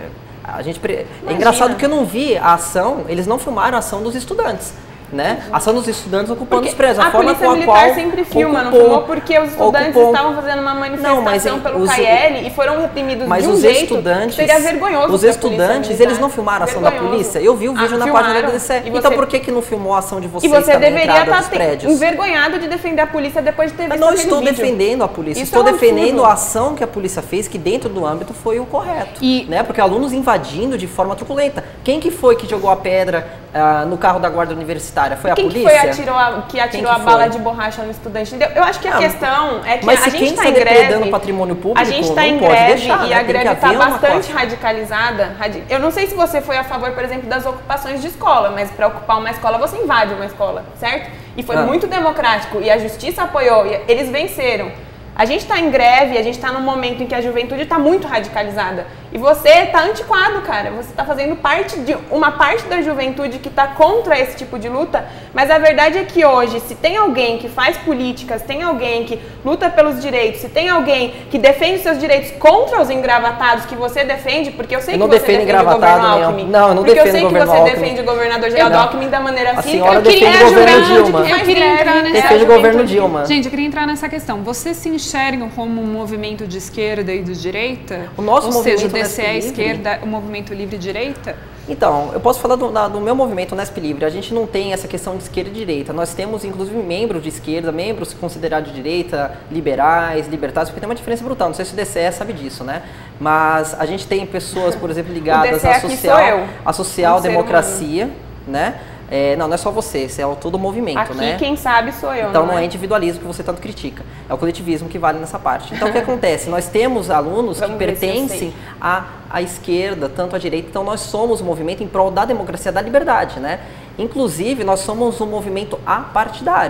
A gente pre... É engraçado que eu não vi a ação, eles não filmaram a ação dos estudantes. Né? A ação dos estudantes ocupando
Porque
os prédios. A,
a
forma
polícia
com a
militar
qual
sempre filma,
ocupou,
não filmou porque os estudantes
ocupou.
estavam fazendo uma manifestação
Não, mas
pelo
os,
K L e foram reprimidos
mas
de um
os
jeito
estudantes,
que seria vergonhoso.
Os estudantes, eles não filmaram a ação
vergonhoso.
da polícia? Eu vi o vídeo
ah,
na
filmaram,
página do D C. Então
você...
por que que não filmou a ação de vocês
E você
também,
deveria
entrada dos
estar
prédios?
envergonhado de defender a polícia depois de ter visto
Eu não
aquele
estou
vídeo.
defendendo a polícia,
Isso
estou
é um
defendendo
absurdo.
a ação que a polícia fez, que dentro do âmbito foi o correto.
E-
né? Porque alunos invadindo de forma truculenta. Quem que foi que jogou a pedra ah, no carro da guarda universitária? Foi a
Quem que
polícia?
foi atirou a, que atirou
que
a bala
foi?
de borracha no estudante? Entendeu? Eu acho que a
Ah,
questão é que
mas
a
se
gente
quem
está
está
em
depredando
greve.
o patrimônio público,
A gente está
não
em
pode
greve
deixar,
e
né?
a
Tem que
greve
haver
está
uma
bastante
costa.
radicalizada. Radi- Eu não sei se você foi a favor, por exemplo, das ocupações de escola, mas para ocupar uma escola você invade uma escola, certo? E foi
Ah.
muito democrático e a justiça apoiou e eles venceram. A gente está em greve, a gente está num momento em que a juventude está muito radicalizada. E você está antiquado, cara. Você está fazendo parte de uma parte da juventude que está contra esse tipo de luta. Mas a verdade é que hoje, se tem alguém que faz políticas, tem alguém que luta pelos direitos, se tem alguém que defende seus direitos contra os engravatados que você defende, porque eu sei
Eu
que
não
você
defendo
defende o
engravado
governo
nenhum.
Alckmin.
Não, eu não
porque
defendo
eu sei
o
que
governo
você
Alckmin.
defende o governador-geral
Não.
Alckmin da maneira
A
assim.
senhora
Eu queria
defende o governo
ajudar
Dilma.
que
Eu queria
faz
entrar
greve,
nessa-
né?
Defende o governo
Juventude.
Dilma.
Gente, eu queria entrar nessa questão. Vocês se enxergam como um movimento de esquerda e de direita?
O nosso
Ou seja, o
movimento
D C é
Unesp Livre-
esquerda, o movimento livre direita?
Então, eu posso falar do, da- do meu movimento Unesp Livre. A gente não tem essa questão de esquerda e direita. Nós temos, inclusive, membros de esquerda, membros considerados de direita, liberais, libertários, porque tem uma diferença brutal. Não sei se o D C E sabe disso, né? Mas a gente tem pessoas, por exemplo, ligadas
D C E
à
aqui
social,
sou eu,
à
um
social-democracia, né? É, não, não é só você, esse é o todo o movimento,
Aqui
né?
quem sabe sou eu,
Então
não
não é
é?
individualismo que você tanto critica, é o coletivismo que vale nessa parte. Então o que acontece? Nós temos alunos
Vamos
que
ver se eu
pertencem
sei.
à, à esquerda, tanto à direita, então nós somos um movimento em prol da democracia, da liberdade, né? Inclusive nós somos um movimento apartidário,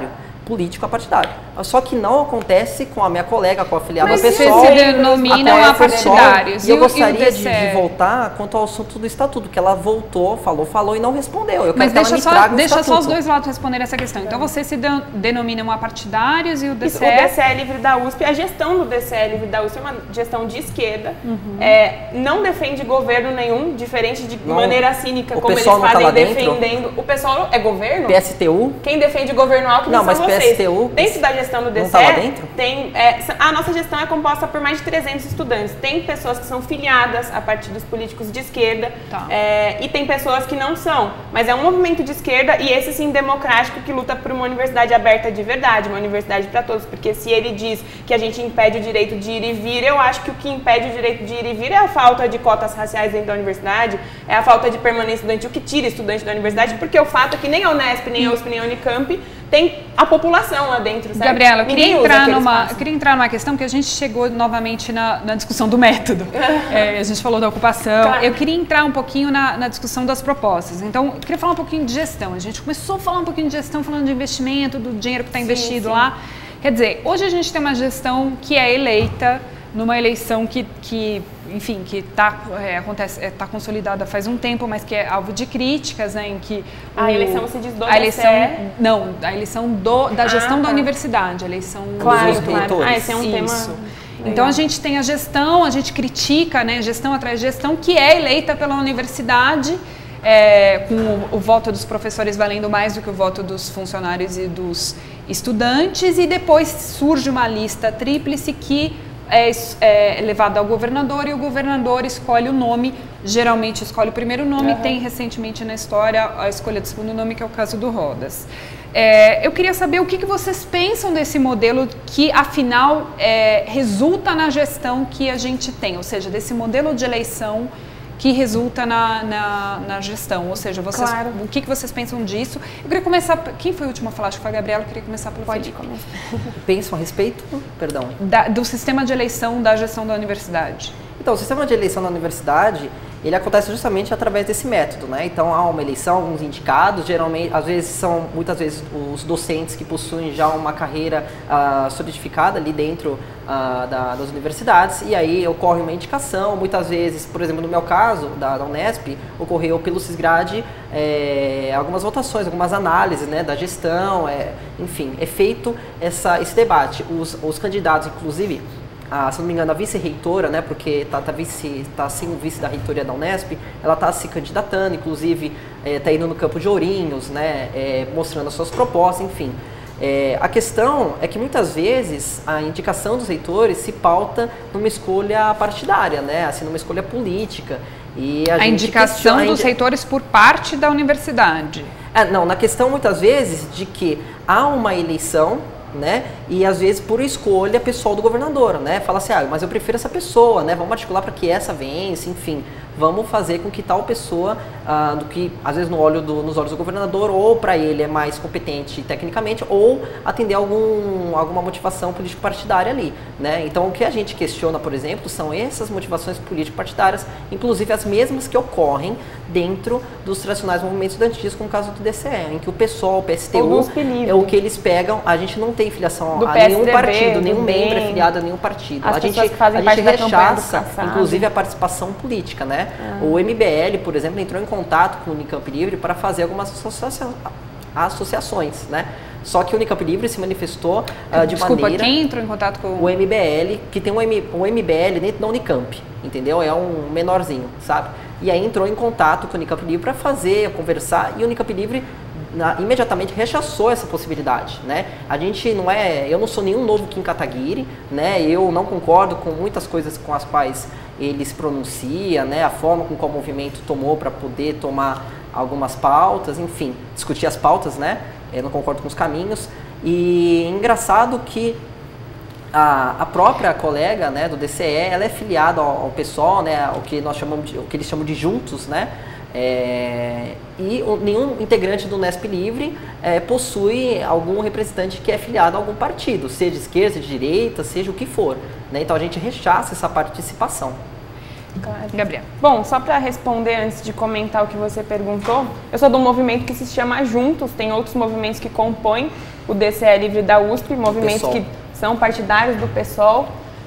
político partidário. Só que não acontece com a minha colega, com a afiliada
Mas
pessoal.
Mas se denominam a partidários.
E eu gostaria de, de voltar quanto ao assunto do estatuto, que ela voltou, falou, falou e não respondeu. Eu
Mas
quero
deixa,
que ela me
só, deixa só os dois lados responderem essa questão. Então vocês se de, denominam a partidários e o D C E...
O D C E Livre da U S P, a gestão do D C E Livre da U S P é uma gestão de esquerda, uhum. é, não defende governo nenhum, diferente de não, maneira cínica, como eles fazem tá defendendo. O pessoal é governo?
P S T U?
Quem defende governo Alckmin
não,
são
mas
vocês.
P S T U,
dentro da gestão do D C E,
tá lá dentro?
Tem, é, a nossa gestão é composta por mais de trezentos estudantes. Tem pessoas que são filiadas a partidos políticos de esquerda
tá.
é, e tem pessoas que não são. Mas é um movimento de esquerda e esse sim democrático que luta por uma universidade aberta de verdade, uma universidade para todos. Porque se ele diz que a gente impede o direito de ir e vir, eu acho que o que impede o direito de ir e vir é a falta de cotas raciais dentro da universidade, é a falta de permanência estudantil que tira estudante da universidade, porque o fato é que nem a Unesp, nem a U S P, nem a Unicamp tem a população lá dentro, certo?
Gabriela, eu queria, entrar numa, eu queria entrar numa questão que a gente chegou novamente na, na discussão do método. É, a gente falou da ocupação. Claro. Eu queria entrar um pouquinho na, na discussão das propostas. Então, eu queria falar um pouquinho de gestão. A gente começou a falar um pouquinho de gestão, falando de investimento, do dinheiro que está investido sim. lá. Quer dizer, hoje a gente tem uma gestão que é eleita numa eleição que, que enfim, que está é, acontece, é, tá consolidada faz um tempo, mas que é alvo de críticas, né, em que
a
o,
eleição se diz do
a eleição,
D C E?
não, a eleição do, da gestão ah, tá. da universidade, a eleição
claro,
dos
claro. Ah, esse é um
Isso.
tema.
Então a gente tem a gestão, a gente critica, né, gestão atrás de gestão, que é eleita pela universidade, é, com o, o voto dos professores valendo mais do que o voto dos funcionários e dos estudantes, e depois surge uma lista tríplice que é, é levada ao governador e o governador escolhe o nome, geralmente escolhe o primeiro nome, uhum. tem recentemente na história a escolha do segundo nome, que é o caso do Rodas. É, eu queria saber o que, que vocês pensam desse modelo que, afinal, é, resulta na gestão que a gente tem, ou seja, desse modelo de eleição que resulta na, na, na gestão, ou seja, vocês,
claro.
o que, que vocês pensam disso? Eu queria começar, quem foi o último a falar? Acho que foi a Gabriela, eu queria começar pelo
Pode
Felipe.
começar.
Pensam a respeito, perdão.
Da, do sistema de eleição da gestão da universidade.
Então, o sistema de eleição da universidade, ele acontece justamente através desse método, né? Então, há uma eleição, alguns indicados, geralmente, às vezes são, muitas vezes, os docentes que possuem já uma carreira uh, solidificada ali dentro uh, da, das universidades, e aí ocorre uma indicação, muitas vezes, por exemplo, no meu caso, da, da Unesp, ocorreu pelo Cisgrade é, algumas votações, algumas análises, né, da gestão, é, enfim, é feito essa, esse debate. Os, os candidatos, inclusive, Ah, se não me engano, a vice-reitora, né, porque está tá vice, tá sem o vice da reitoria da Unesp, ela está se candidatando, inclusive está é, indo no Campo de Ourinhos, né, é, mostrando as suas propostas, enfim. É, a questão é que muitas vezes a indicação dos reitores se pauta numa escolha partidária, né, assim, numa escolha política. E a
a
gente
indicação
questiona,
dos reitores por parte da universidade.
É, não, na questão muitas vezes de que há uma eleição, né? E às vezes por escolha pessoal do governador, né? Fala assim, ah, mas eu prefiro essa pessoa, né? Vamos articular para que essa vence, enfim, vamos fazer com que tal pessoa, ah, do que às vezes no olho do, nos olhos do governador, ou para ele é mais competente tecnicamente, ou atender algum, alguma motivação político-partidária ali, né? Então o que a gente questiona, por exemplo, são essas motivações político-partidárias, inclusive as mesmas que ocorrem dentro dos tradicionais movimentos estudantis, como o caso do D C E, em que o PSOL, o P S T U, é o que eles pegam, a gente não tem filiação
do
a
P S D B,
nenhum partido, nenhum
B E M,
membro é filiado a nenhum partido.
As
a gente,
que fazem
a
parte
gente
da campanha
rechaça,
do passado.
inclusive, a participação política, né? Ah. O M B L, por exemplo, entrou em contato com o Unicamp Livre para fazer algumas associa associações, né? Só que o Unicamp Livre se manifestou uh, de
Desculpa,
maneira...
quem entrou em contato com...
O M B L, que tem um, M, um M B L dentro da Unicamp, entendeu? É um menorzinho, sabe? E aí entrou em contato com o Unicamp Livre para fazer, conversar, e o Unicamp Livre na, imediatamente rechaçou essa possibilidade, né? A gente não é... Eu não sou nenhum novo Kim Kataguiri, né? Eu não concordo com muitas coisas com as quais ele se pronuncia, né? A forma com qual o movimento tomou para poder tomar algumas pautas, enfim, discutir as pautas, né? Eu não concordo com os caminhos. E engraçado que a, a própria colega, né, do D C E, ela é filiada ao, ao PSOL, né, o que nós chamamos de, o que eles chamam de Juntos, né? É, e o, nenhum integrante do Unesp Livre é, possui algum representante que é filiado a algum partido, seja de esquerda, de direita, seja o que for, né? Então a gente rechaça essa participação.
Claro. Gabriel. Bom, só para responder antes de comentar o que você perguntou, eu sou de um movimento que se chama Juntos, tem outros movimentos que compõem, o D C E Livre da U S P, movimentos que são partidários do PSOL.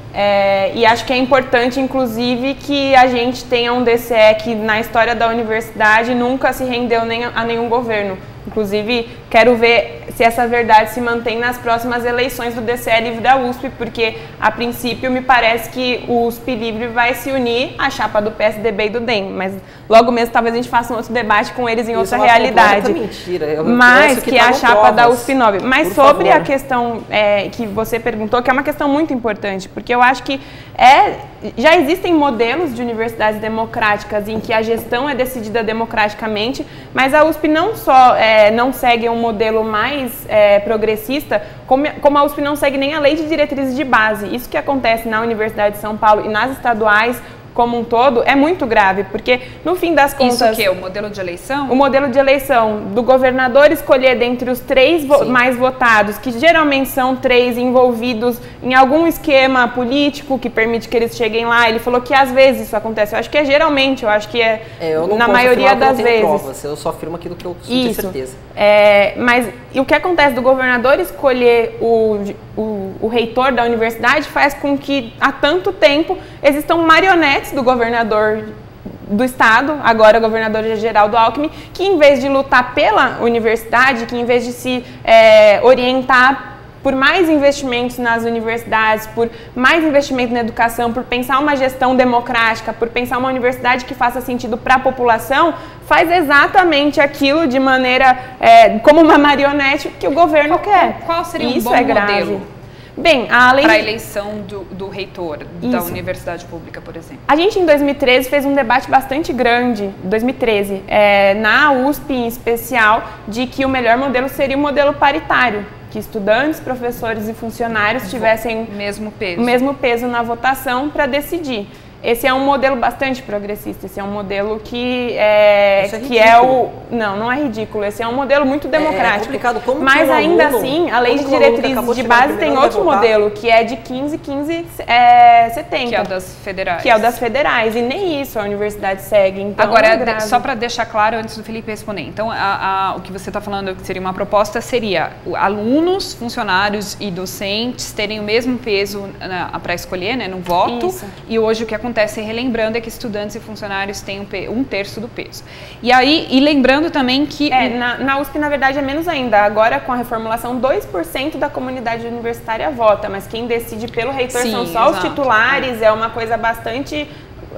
É, e acho que é importante, inclusive, que a gente tenha um D C E que, na história da universidade, nunca se rendeu nem a nenhum governo. Inclusive, quero ver se essa verdade se mantém nas próximas eleições do D C E Livre da U S P, porque, a princípio, me parece que o U S P Livre vai se unir à chapa do P S D B e do D E M, mas logo mesmo talvez a gente faça um outro debate com eles em
Isso
outra
é uma
realidade.
Mentira. Eu
mas que, que é a chapa
provas,
da U S P nove. Mas sobre
favor.
a questão é, que você perguntou, que é uma questão muito importante, porque eu acho que é, já existem modelos de universidades democráticas em que a gestão é decidida democraticamente, mas a U S P não só é, não segue um modelo mais é, progressista, como, como a U S P não segue nem a lei de diretrizes de base. Isso que acontece na Universidade de São Paulo e nas estaduais como um todo é muito grave, porque no fim das contas...
Isso o quê? O modelo de eleição?
O modelo de eleição do governador escolher dentre os três vo mais votados, que geralmente são três envolvidos em algum esquema político que permite que eles cheguem lá. Ele falou que às vezes isso acontece. Eu acho que é geralmente, eu acho que é,
é eu não
na maioria das vezes.
Provas, eu só afirmo aquilo que eu tenho certeza.
É, mas e o que acontece do governador escolher o, o, o reitor da universidade faz com que há tanto tempo existam marionetes do governador do estado, agora o governador Geraldo Alckmin, que em vez de lutar pela universidade, que em vez de se é, orientar por mais investimentos nas universidades, por mais investimento na educação, por pensar uma gestão democrática, por pensar uma universidade que faça sentido para a população, faz exatamente aquilo de maneira, é, como uma marionete que o governo
qual,
quer.
Qual seria um
Isso
bom
é grave.
modelo?
Bem, além
para a
de...
eleição do, do reitor da
Isso.
universidade pública, por exemplo.
A gente, em dois mil e treze, fez um debate bastante grande, dois mil e treze, é, na U S P em especial, de que o melhor modelo seria o modelo paritário, que estudantes, professores e funcionários tivessem
mesmo peso.
o mesmo peso na votação para decidir. Esse é um modelo bastante progressista, esse é um modelo que é,
Isso é
que é o... Não, não é ridículo, esse é um modelo muito democrático.
É complicado. Como
mas
um
ainda
aluno,
assim, a lei de
como um aluno que
diretrizes
acabou
de
de chegar
base
no
tem
primeiro
outro
vai votar?
modelo, que é de quinze, quinze, é, setenta.
Que é o das federais.
Que é o das federais, e nem isso a universidade segue. Então
Agora,
é grave.
só para deixar claro, antes do Felipe responder, então a, a, o que você está falando que seria uma proposta seria alunos, funcionários e docentes terem o mesmo peso para escolher, né, no voto.
Isso.
E hoje o que acontece, relembrando, é que estudantes e funcionários têm um, um terço do peso. E aí, e lembrando também que...
É, na, na U S P, na verdade, é menos ainda. Agora, com a reformulação, dois por cento da comunidade universitária vota, mas quem decide pelo reitor
Sim,
são só
exato.
os titulares, é uma coisa bastante...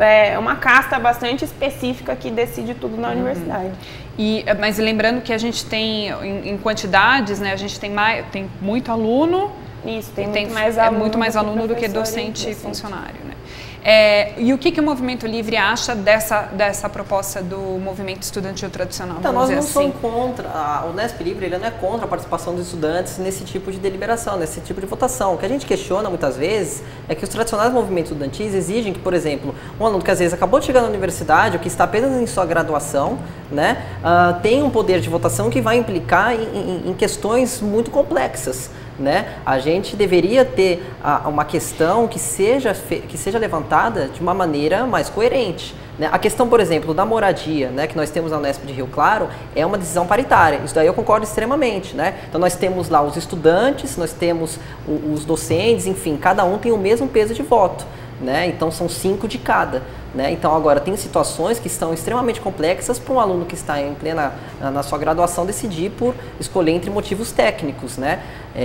É uma casta bastante específica que decide tudo na uhum. universidade.
E, mas lembrando que a gente tem, em, em quantidades, né, a gente tem, mais, tem muito aluno...
Isso, tem,
tem
muito mais
é
aluno,
muito mais
do que
aluno do que docente e
docente.
funcionário, né? É, e o que, que o Movimento Livre acha dessa, dessa proposta do movimento estudantil tradicional?
Então, nós não
assim?
somos contra, a Unesp Livre ele não é contra a participação dos estudantes nesse tipo de deliberação, nesse tipo de votação. O que a gente questiona muitas vezes é que os tradicionais movimentos estudantis exigem que, por exemplo, um aluno que às vezes acabou de chegar na universidade ou que está apenas em sua graduação, né, uh, tem um poder de votação que vai implicar em, em, em questões muito complexas. Né? A gente deveria ter a, uma questão que seja, fe, que seja levantada de uma maneira mais coerente. Né? A questão, por exemplo, da moradia, né, que nós temos na Unesp de Rio Claro, é uma decisão paritária. Isso daí eu concordo extremamente. Né? Então nós temos lá os estudantes, nós temos o, os docentes, enfim, cada um tem o mesmo peso de voto. Né? Então são cinco de cada. Né? Então agora tem situações que estão extremamente complexas para um aluno que está em plena na sua graduação decidir por escolher entre motivos técnicos. Né?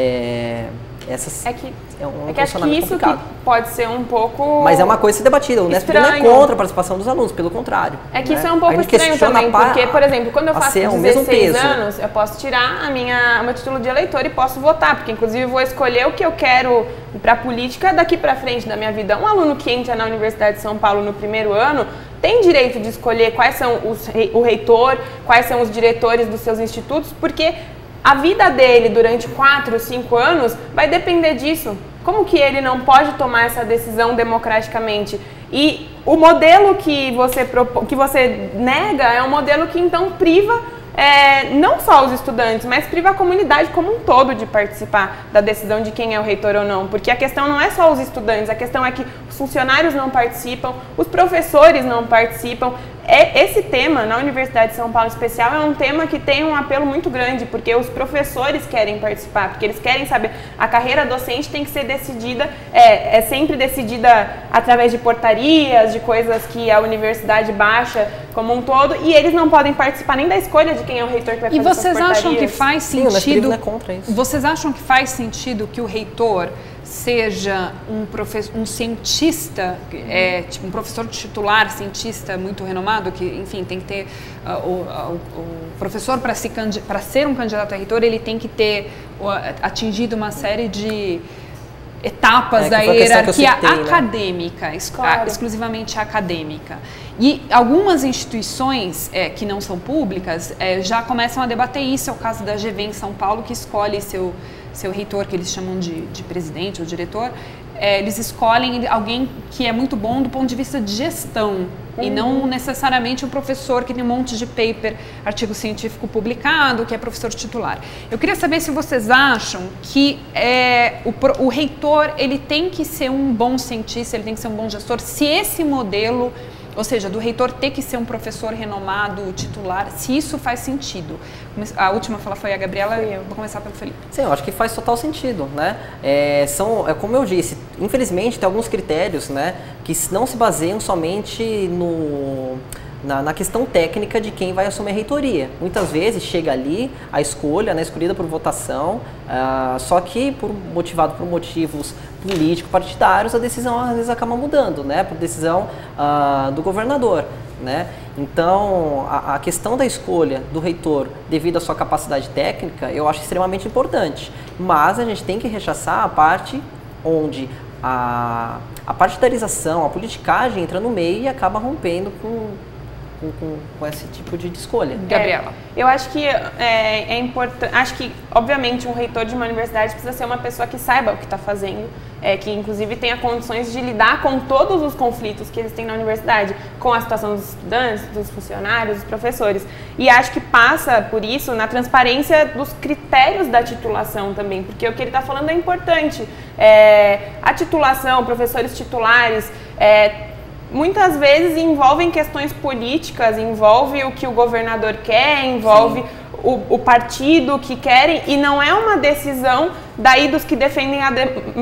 É, essas,
é que,
é um
é que acho que isso
complicado.
que pode ser um pouco
Mas é uma coisa a ser debatida. O Unesp não é contra a participação dos alunos, pelo contrário.
É que
né?
isso é um pouco estranho também, porque, por exemplo, quando eu faço dezesseis anos, eu posso tirar a minha, o meu título de eleitor e posso votar, porque inclusive eu vou escolher o que eu quero para a política daqui para frente da minha vida. Um aluno que entra na Universidade de São Paulo no primeiro ano tem direito de escolher quais são os, o reitor, quais são os diretores dos seus institutos, porque a vida dele durante quatro, cinco anos vai depender disso. Como que ele não pode tomar essa decisão democraticamente? E o modelo que você, que você nega é um modelo que então priva é, não só os estudantes, mas priva a comunidade como um todo de participar da decisão de quem é o reitor ou não. Porque a questão não é só os estudantes, a questão é que os funcionários não participam, os professores não participam. É, esse tema, na Universidade de São Paulo em especial, é um tema que tem um apelo muito grande, porque os professores querem participar, porque eles querem saber, a carreira docente tem que ser decidida, é, é sempre decidida através de portarias, de coisas que a universidade baixa como um todo, e eles não podem participar nem da escolha de quem é o reitor que vai fazer essas portarias.
E vocês acham que faz sentido,
Sim, é contra isso.
Vocês acham que faz sentido que o reitor seja um, professor, um cientista, é, tipo, um professor titular, cientista muito renomado, que, enfim, tem que ter uh, o, o, o professor para se para ser um candidato a reitor, ele tem que ter uh, atingido uma série de etapas
é,
da hierarquia
citei,
acadêmica,
né?
ex
Claro.
exclusivamente acadêmica. E algumas instituições é, que não são públicas é, já começam a debater isso. É o caso da G V em São Paulo, que escolhe seu, seu reitor, que eles chamam de, de presidente ou diretor. É, eles escolhem alguém que é muito bom do ponto de vista de gestão, uhum. e não necessariamente um professor que tem um monte de paper, artigo científico publicado, que é professor titular. Eu queria saber se vocês acham que é, o, o reitor ele tem que ser um bom cientista, ele tem que ser um bom gestor, se esse modelo, ou seja, do reitor ter que ser um professor renomado, titular, se isso faz sentido. A última fala foi a Gabriela, eu vou começar pelo Felipe.
Sim, eu acho que faz total sentido, né? É, são, é como eu disse, infelizmente tem alguns critérios, né, que não se baseiam somente no... Na, na questão técnica de quem vai assumir a reitoria. Muitas vezes chega ali a escolha, né, escolhida por votação, uh, só que por, motivado por motivos político-partidários, a decisão às vezes acaba mudando, né, por decisão uh, do governador. Né? Então, a, a questão da escolha do reitor devido à sua capacidade técnica, eu acho extremamente importante. Mas a gente tem que rechaçar a parte onde a, a partidarização, a politicagem entra no meio e acaba rompendo com... Com, com, com esse tipo de escolha.
Gabriela.
É, eu acho que é, é importante, acho que obviamente um reitor de uma universidade precisa ser uma pessoa que saiba o que está fazendo, é, que inclusive tenha condições de lidar com todos os conflitos que eles têm na universidade, com a situação dos estudantes, dos funcionários, dos professores. E acho que passa por isso na transparência dos critérios da titulação também, porque o que ele está falando é importante. É, a titulação, professores titulares, é, muitas vezes envolvem questões políticas, envolve o que o governador quer, envolve o, o partido que querem, e não é uma decisão daí dos que defendem a, de,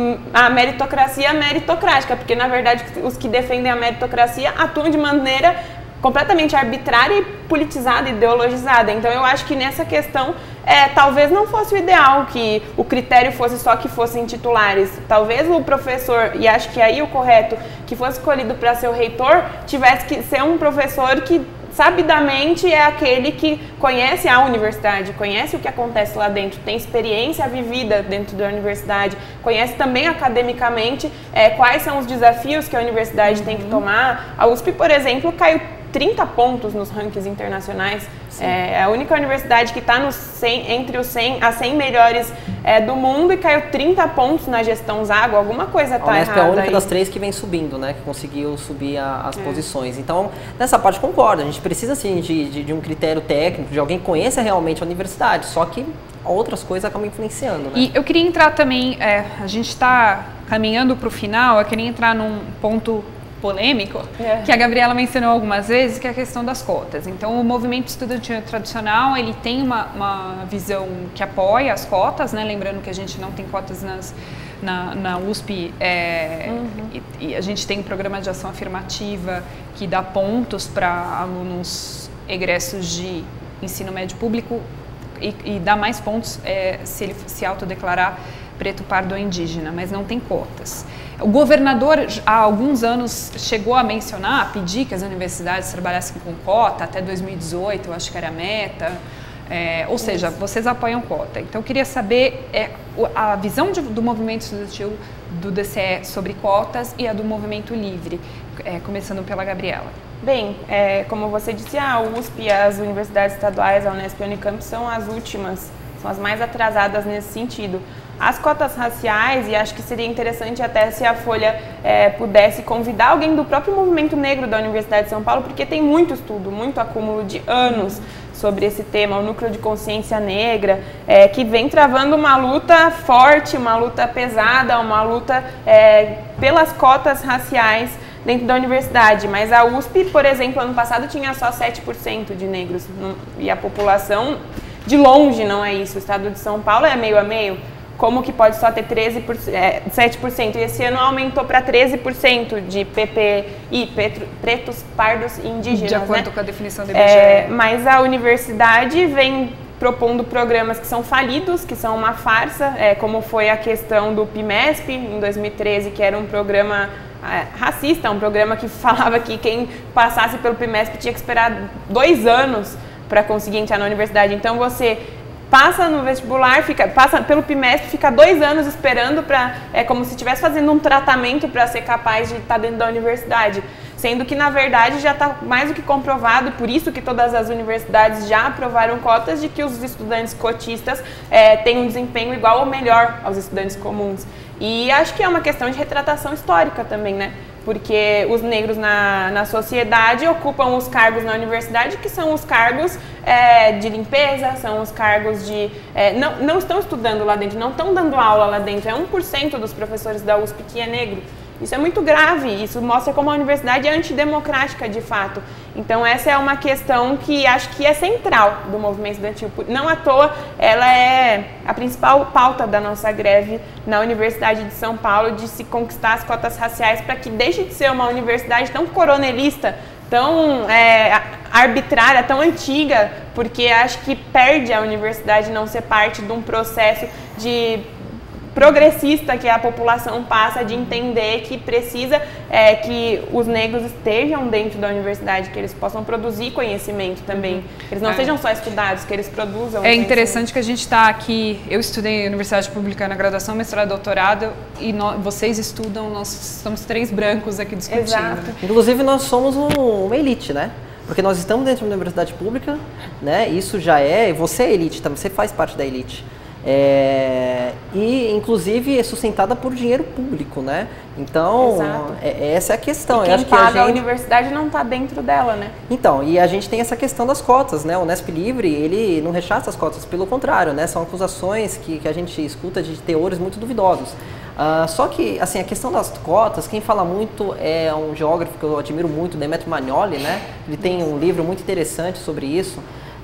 a meritocracia meritocrática, porque na verdade os que defendem a meritocracia atuam de maneira completamente arbitrária e politizada, ideologizada. Então eu acho que nessa questão é, talvez não fosse o ideal que o critério fosse só que fossem titulares. Talvez o professor, e acho que aí o correto, que fosse escolhido para ser o reitor, tivesse que ser um professor que sabidamente é aquele que conhece a universidade, conhece o que acontece lá dentro, tem experiência vivida dentro da universidade, conhece também academicamente é, quais são os desafios que a universidade uhum. tem que tomar. A U S P, por exemplo, caiu trinta pontos nos rankings internacionais. É a única universidade que está entre os cem, as cem melhores é, do mundo, e caiu trinta pontos na gestão Zago. Alguma coisa está errada.
A Unesp é a única
aí.
das três que vem subindo, né? Que conseguiu subir a, as é. posições. Então, nessa parte concordo. A gente precisa, sim, de, de, de um critério técnico, de alguém que conheça realmente a universidade. Só que outras coisas acabam influenciando, né?
E eu queria entrar também, é, a gente está caminhando para o final, eu queria entrar num ponto polêmico, é. que a Gabriela mencionou algumas vezes, que é a questão das cotas. Então, o movimento estudantil tradicional, ele tem uma, uma visão que apoia as cotas, né? Lembrando que a gente não tem cotas nas, na, na U S P, é, uhum. e, e a gente tem um programa de ação afirmativa que dá pontos para alunos egressos de ensino médio público e, e dá mais pontos é, se ele se autodeclarar preto, pardo ou indígena, mas não tem cotas. O governador, há alguns anos, chegou a mencionar, a pedir que as universidades trabalhassem com cota até dois mil e dezoito, eu acho que era a meta, é, ou seja, vocês apoiam cota. Então, eu queria saber é, a visão de, do movimento estudantil do D C E sobre cotas e a do movimento livre, é, começando pela Gabriela.
Bem, é, como você disse, a U S P, as universidades estaduais, a Unesp e a Unicamp são as últimas, são as mais atrasadas nesse sentido. As cotas raciais, e acho que seria interessante até se a Folha é, pudesse convidar alguém do próprio movimento negro da Universidade de São Paulo, porque tem muito estudo, muito acúmulo de anos sobre esse tema, o Núcleo de Consciência Negra, é, que vem travando uma luta forte, uma luta pesada, uma luta é, pelas cotas raciais dentro da universidade, mas a U S P, por exemplo, ano passado tinha só sete por cento de negros, e a população, de longe, não é isso. O estado de São Paulo é meio a meio. Como que pode só ter treze por cento, é, sete por cento? E esse ano aumentou para treze por cento de P P I, petro, pretos, pardos e indígenas.
De acordo, né, com a definição do I B G E.
É, mas a universidade vem propondo programas que são falidos, que são uma farsa, é, como foi a questão do PIMESP em dois mil e treze, que era um programa é, racista, um programa que falava que quem passasse pelo PIMESP tinha que esperar dois anos para conseguir entrar na universidade. Então você passa no vestibular, fica, passa pelo PIMESP, fica dois anos esperando para, é como se estivesse fazendo um tratamento para ser capaz de estar dentro da universidade. Sendo que, na verdade, já está mais do que comprovado, por isso que todas as universidades já aprovaram cotas de que os estudantes cotistas é, têm um desempenho igual ou melhor aos estudantes comuns. E acho que é uma questão de retratação histórica também, né? Porque os negros na, na sociedade ocupam os cargos na universidade, que são os cargos é, de limpeza, são os cargos de... É, não, não estão estudando lá dentro, não estão dando aula lá dentro, é um por cento dos professores da U S P que é negro. Isso é muito grave, isso mostra como a universidade é antidemocrática de fato. Então essa é uma questão que acho que é central do movimento estudantil. Não à toa, ela é a principal pauta da nossa greve na Universidade de São Paulo, de se conquistar as cotas raciais para que deixe de ser uma universidade tão coronelista, tão é, arbitrária, tão antiga, porque acho que perde a universidade não ser parte de um processo de progressista que a população passa, de entender que precisa é, que os negros estejam dentro da universidade, que eles possam produzir conhecimento também, uhum. que eles não é. sejam só estudados, que eles produzam.
É interessante que a gente está aqui, eu estudei em Universidade Pública na graduação, mestrado, doutorado, e nós, vocês estudam, nós somos três brancos aqui discutindo.
Exato.
Inclusive nós somos um, uma elite, né? Porque nós estamos dentro de uma universidade pública, né? Isso já é, você é elite também, você faz parte da elite. É, e inclusive é sustentada por dinheiro público, né? Então, é, essa é a questão.
E quem
Eu acho
paga
que a, gente...
a universidade não está dentro dela, né?
Então, e a gente tem essa questão das cotas, né? O Unesp Livre, ele não rechaça as cotas, pelo contrário, né? São acusações que, que a gente escuta de teores muito duvidosos. Uh, só que, assim, a questão das cotas, quem fala muito é um geógrafo que eu admiro muito, Demetrio Magnoli, né? Ele tem um livro muito interessante sobre isso.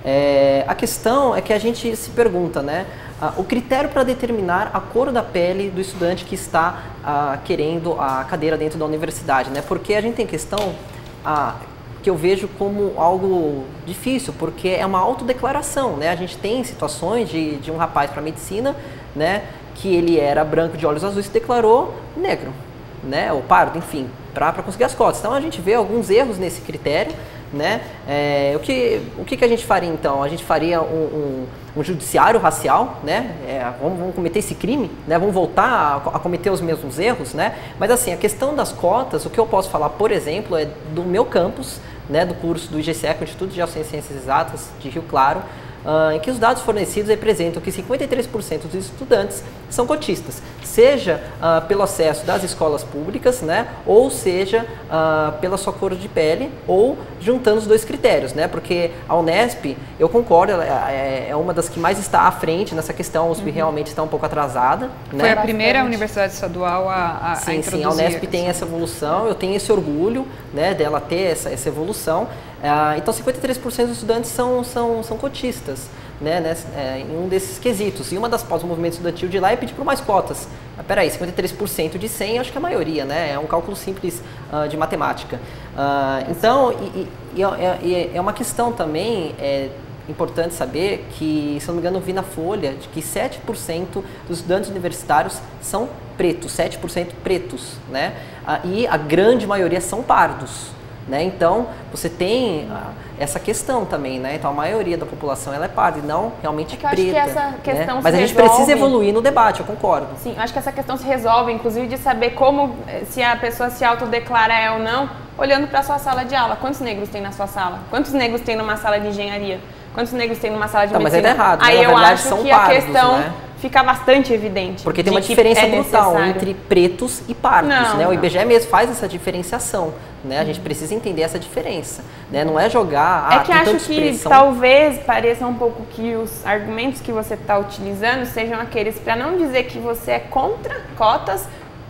É, a questão é que a gente se pergunta, né? Uh, o critério para determinar a cor da pele do estudante que está uh, querendo a cadeira dentro da universidade, né? Porque a gente tem questão uh, que eu vejo como algo difícil, porque é uma autodeclaração, né? A gente tem situações de, de um rapaz para medicina, né? Que ele era branco de olhos azuis e se declarou negro, né? Ou pardo, enfim, para conseguir as cotas. Então a gente vê alguns erros nesse critério, né? É, o que, o que, que a gente faria então? A gente faria um, um, um judiciário racial, né? É, vamos, vamos cometer esse crime, né? Vamos voltar a, a cometer os mesmos erros, né? Mas assim, a questão das cotas, o que eu posso falar, por exemplo, é do meu campus, né? Do curso do I G C E, o Instituto de Geografia e Ciências Exatas de Rio Claro, Uh, em que os dados fornecidos representam que cinquenta e três por cento dos estudantes são cotistas, seja uh, pelo acesso das escolas públicas, né, ou seja uh, pela sua cor de pele, ou juntando os dois critérios, né, porque a Unesp, eu concordo, ela é, é uma das que mais está à frente nessa questão, a U S P uhum. realmente está um pouco atrasada.
Foi
né?
a primeira universidade estadual a, a,
sim,
a introduzir.
Sim, a Unesp tem essa evolução, eu tenho esse orgulho, né, dela ter essa, essa evolução. Uh, então, cinquenta e três por cento dos estudantes são, são, são cotistas, né, nessa, é, em um desses quesitos. E uma das pautas do movimento estudantil de lá é pedir por mais cotas. Mas peraí, cinquenta e três por cento de cem, acho que é a maioria, né? É um cálculo simples uh, de matemática. Uh, então, e, e, e é uma questão também é, importante saber que, se não me engano, eu vi na Folha de que sete por cento dos estudantes universitários são pretos, sete por cento pretos, né? Uh, e a grande maioria são pardos. Né? Então, você tem uh, essa questão também, né? Então, a maioria da população ela é parda e não realmente
é que eu
preta.
Acho que essa questão
né?
se
Mas a gente
resolve...
precisa evoluir no debate, eu concordo.
Sim, eu acho que essa questão se resolve, inclusive, de saber como, se a pessoa se autodeclara é ou não, olhando para a sua sala de aula. Quantos negros tem na sua sala? Quantos negros tem numa sala de engenharia? Quantos negros tem numa sala de
não,
medicina?
Mas é errado,
Aí
né? Na
eu
verdade,
acho
são
que
pardos,
a questão
né?
fica bastante evidente.
Porque tem uma
de
diferença
é
brutal
necessário.
entre pretos e pardos,
não,
né? O
não.
I B G E mesmo faz essa diferenciação, né? A gente precisa entender essa diferença, né? Não é jogar...
É que
ah,
acho que
expressão...
talvez pareça um pouco que os argumentos que você está utilizando sejam aqueles para não dizer que você é contra cotas,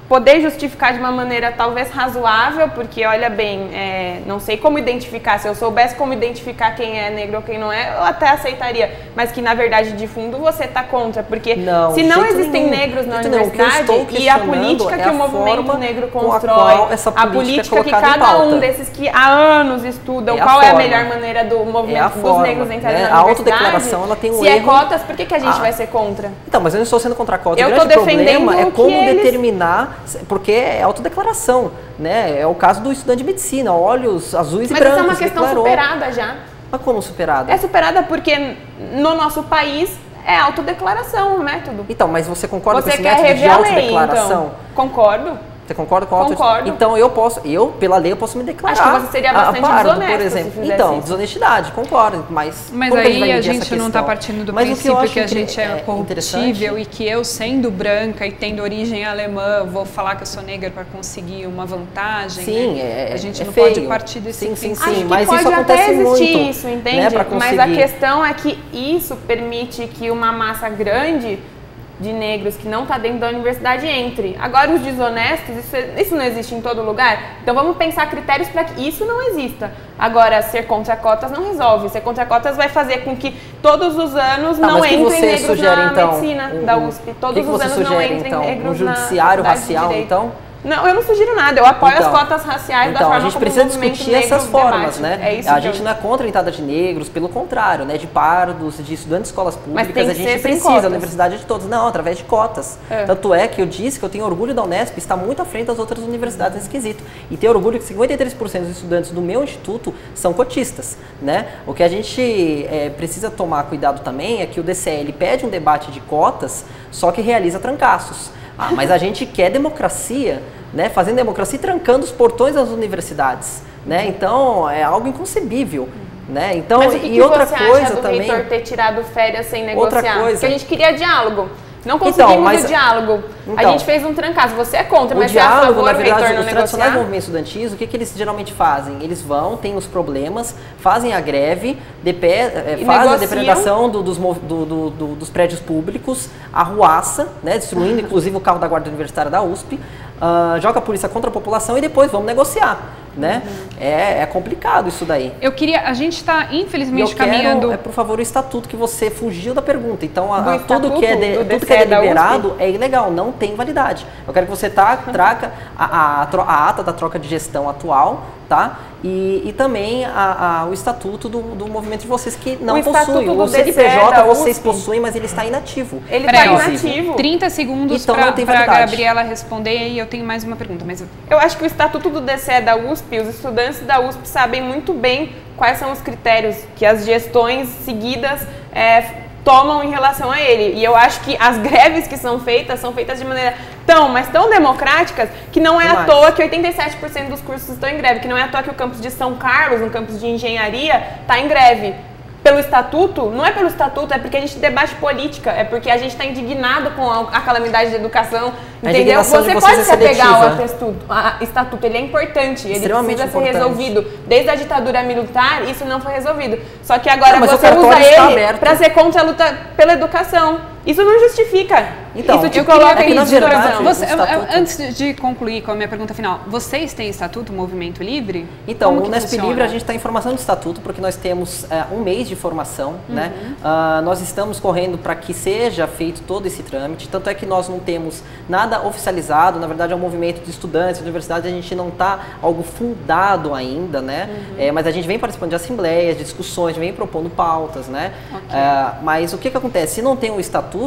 poder justificar de uma maneira talvez razoável, porque olha bem, é, não sei como identificar, se eu soubesse como identificar quem é negro ou quem não é, eu até aceitaria, mas que na verdade de fundo você está contra, porque
não,
se não existem
nenhum.
negros na
jeito
universidade e a política
é
que
a
o movimento negro constrói,
a, essa política
a política
é
que cada um desses que há anos estudam,
é
qual
forma.
é a melhor maneira do movimento
é
dos
forma,
negros entrarem
né?
na
a
universidade,
autodeclaração ela tem um
se
erro.
é cotas, por que, que a gente
ah.
vai ser contra?
Então, mas eu não estou sendo contra a cota.
Eu
o grande problema é como
eles...
determinar, porque é autodeclaração, né? É o caso do estudante de medicina, olhos azuis
mas
e brancos.
Mas isso é uma questão
declarou.
superada já.
Mas como superada?
É superada porque no nosso país é autodeclaração o método.
Então, mas você concorda
você
com esse
quer
método de
rever a lei,
autodeclaração?
então? Concordo.
Você concorda com a
Concordo.
autodeclaração? Então eu posso, eu pela lei eu posso me declarar.
Acho que você seria bastante
a, a pardo,
desonesto
por exemplo.
se fizesse
Então,
isso.
desonestidade, concordo, mas
Mas
como que
aí
a
a
gente,
gente não está partindo do
mas
princípio que, que a
que
gente é,
é
corruptível e que eu, sendo branca e tendo origem alemã, vou falar que eu sou negra para conseguir uma vantagem.
Sim,
né?
é,
a gente
é
não
feio.
pode partir desse
sim, sim,
princípio.
sim,
Acho
mas
que pode
isso acontece
até existir
muito,
isso, entende?
né,
mas a questão é que isso permite que uma massa grande de negros que não está dentro da universidade entre. Agora, os desonestos, isso, isso não existe em todo lugar. Então, vamos pensar critérios para que isso não exista. Agora, ser contra cotas não resolve. Ser contra cotas vai fazer com que todos os anos
tá,
não entrem negros
sugere,
na
então,
medicina
um,
da U S P. Todos
que que
os anos
sugere,
não entrem
então?
negros
um judiciário
na
racial, então?
Não, eu não sugiro nada, eu apoio
então,
as cotas raciais
então,
da forma
a gente
como
precisa
o movimento
discutir
negro
essas formas,
debate.
né?
É isso
a
que
gente
eu...
não é contra a entrada de negros, pelo contrário, né? De pardos, de estudantes de escolas públicas,
tem que
a gente
ser sem
precisa,
cotas.
a universidade é de todos. Não, através de cotas. É. Tanto é que eu disse que eu tenho orgulho da Unesp estar muito à frente das outras universidades nesse quesito. E tenho orgulho que cinquenta e três por cento dos estudantes do meu instituto são cotistas, né? O que a gente é, precisa tomar cuidado também é que o D C L pede um debate de cotas, só que realiza trancaços. Ah, mas a gente quer democracia, né, fazendo democracia e trancando os portões das universidades, né? Então é algo inconcebível, né? Então
mas o que
e
que
outra
você
coisa
acha do
também.
reitor ter tirado férias sem negociar?
Outra coisa.
Porque a gente queria diálogo. Não conseguimos
então, mas,
o diálogo.
Então,
a gente fez um trancaço. Você é contra,
o
mas
diálogo,
você é a favor,
na verdade,
o reitor não
os tradicionais
negociar?
movimentos estudantis, o que, que eles geralmente fazem? Eles vão, têm os problemas, fazem a greve, depe, é, fazem a depredação do, dos, do, do, do, dos prédios públicos, arruaça, né, destruindo inclusive o carro da Guarda Universitária da U S P, uh, joga a polícia contra a população e depois vamos negociar. Né? Uhum. É, é complicado isso daí.
Eu queria, a gente está infelizmente
eu
caminhando.
Quero, é por favor o estatuto que você fugiu da pergunta. Então a, a,
tudo
que é, de, tudo que é deliberado é ilegal, não tem validade. Eu quero que você tá, traca a, a, a ata da troca de gestão atual, tá? E, e também a, a, o estatuto do, do movimento de vocês que não possui. O C N P J vocês possuem, mas ele está inativo.
Ele está inativo.
trinta segundos
então,
para a Gabriela responder e eu tenho mais uma pergunta. Mas eu...
eu acho que o estatuto do D C E da U S P, os estudantes da U S P sabem muito bem quais são os critérios que as gestões seguidas é, tomam em relação a ele. E eu acho que as greves que são feitas, são feitas de maneira tão, mas tão democráticas, que não é Demais. à toa que oitenta e sete por cento dos cursos estão em greve, que não é à toa que o campus de São Carlos, um campus de engenharia, está em greve. Pelo estatuto, não é pelo estatuto, é porque a gente debate política, é porque a gente está indignado com a, a calamidade da educação, a entendeu? Você pode se apegar ao atestado, a, estatuto, ele é importante, ele precisa ser importante. resolvido. Desde a ditadura militar, isso não foi resolvido. Só que agora não, você usa ele para ser contra a luta pela educação. Isso não justifica.
Então,
isso te
eu
coloca
em distorção.
Você, antes de concluir com a minha pergunta final, vocês têm estatuto Movimento Livre?
Então,
Como
o Unesp Livre a gente está em formação de estatuto porque nós temos uh, um mês de formação, uhum. né? Uh, nós estamos correndo para que seja feito todo esse trâmite, tanto é que nós não temos nada oficializado, na verdade é um movimento de estudantes, de universidade, a gente não está algo fundado ainda, né? Uhum. É, mas a gente vem participando de assembleias, de discussões, vem propondo pautas, né? Okay. Uh, mas o que que acontece? Se não tem um estatuto,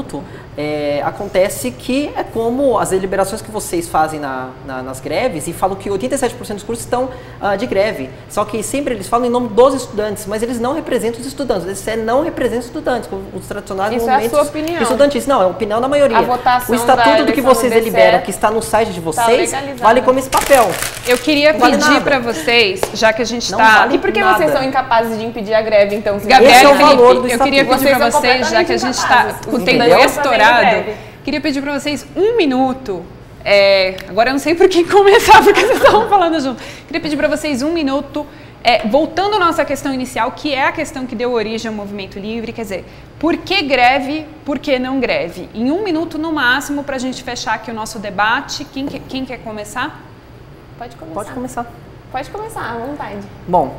É, acontece que é como as deliberações que vocês fazem na, na, nas greves e falam que oitenta e sete por cento dos cursos estão uh, de greve. Só que sempre eles falam em nome dos estudantes, mas eles não representam os estudantes. Eles não representam os estudantes, os tradicionais
Isso
movimentos
é a sua opinião.
estudantis. Não, é a opinião da maioria.
A votação
o estatuto do que vocês
do
deliberam, que está no site de vocês, tá vale como esse papel.
Eu queria
vale
pedir para vocês, já que a gente está...
Vale
e por que
nada.
vocês são incapazes de impedir a greve, então?
Gabriel,
esse é o
Felipe,
valor do
eu
estatuto.
queria pedir para vocês, já que a gente está com o tempo estourado, queria pedir para vocês um minuto. É, agora eu não sei por que começar, porque vocês estavam falando junto. Queria pedir para vocês um minuto É, voltando à nossa questão inicial, que é a questão que deu origem ao Movimento Livre, quer dizer, por que greve, por que não greve? Em um minuto no máximo, para a gente fechar aqui o nosso debate, quem, que, quem quer começar?
Pode começar.
Pode começar.
Pode começar, à vontade.
Bom,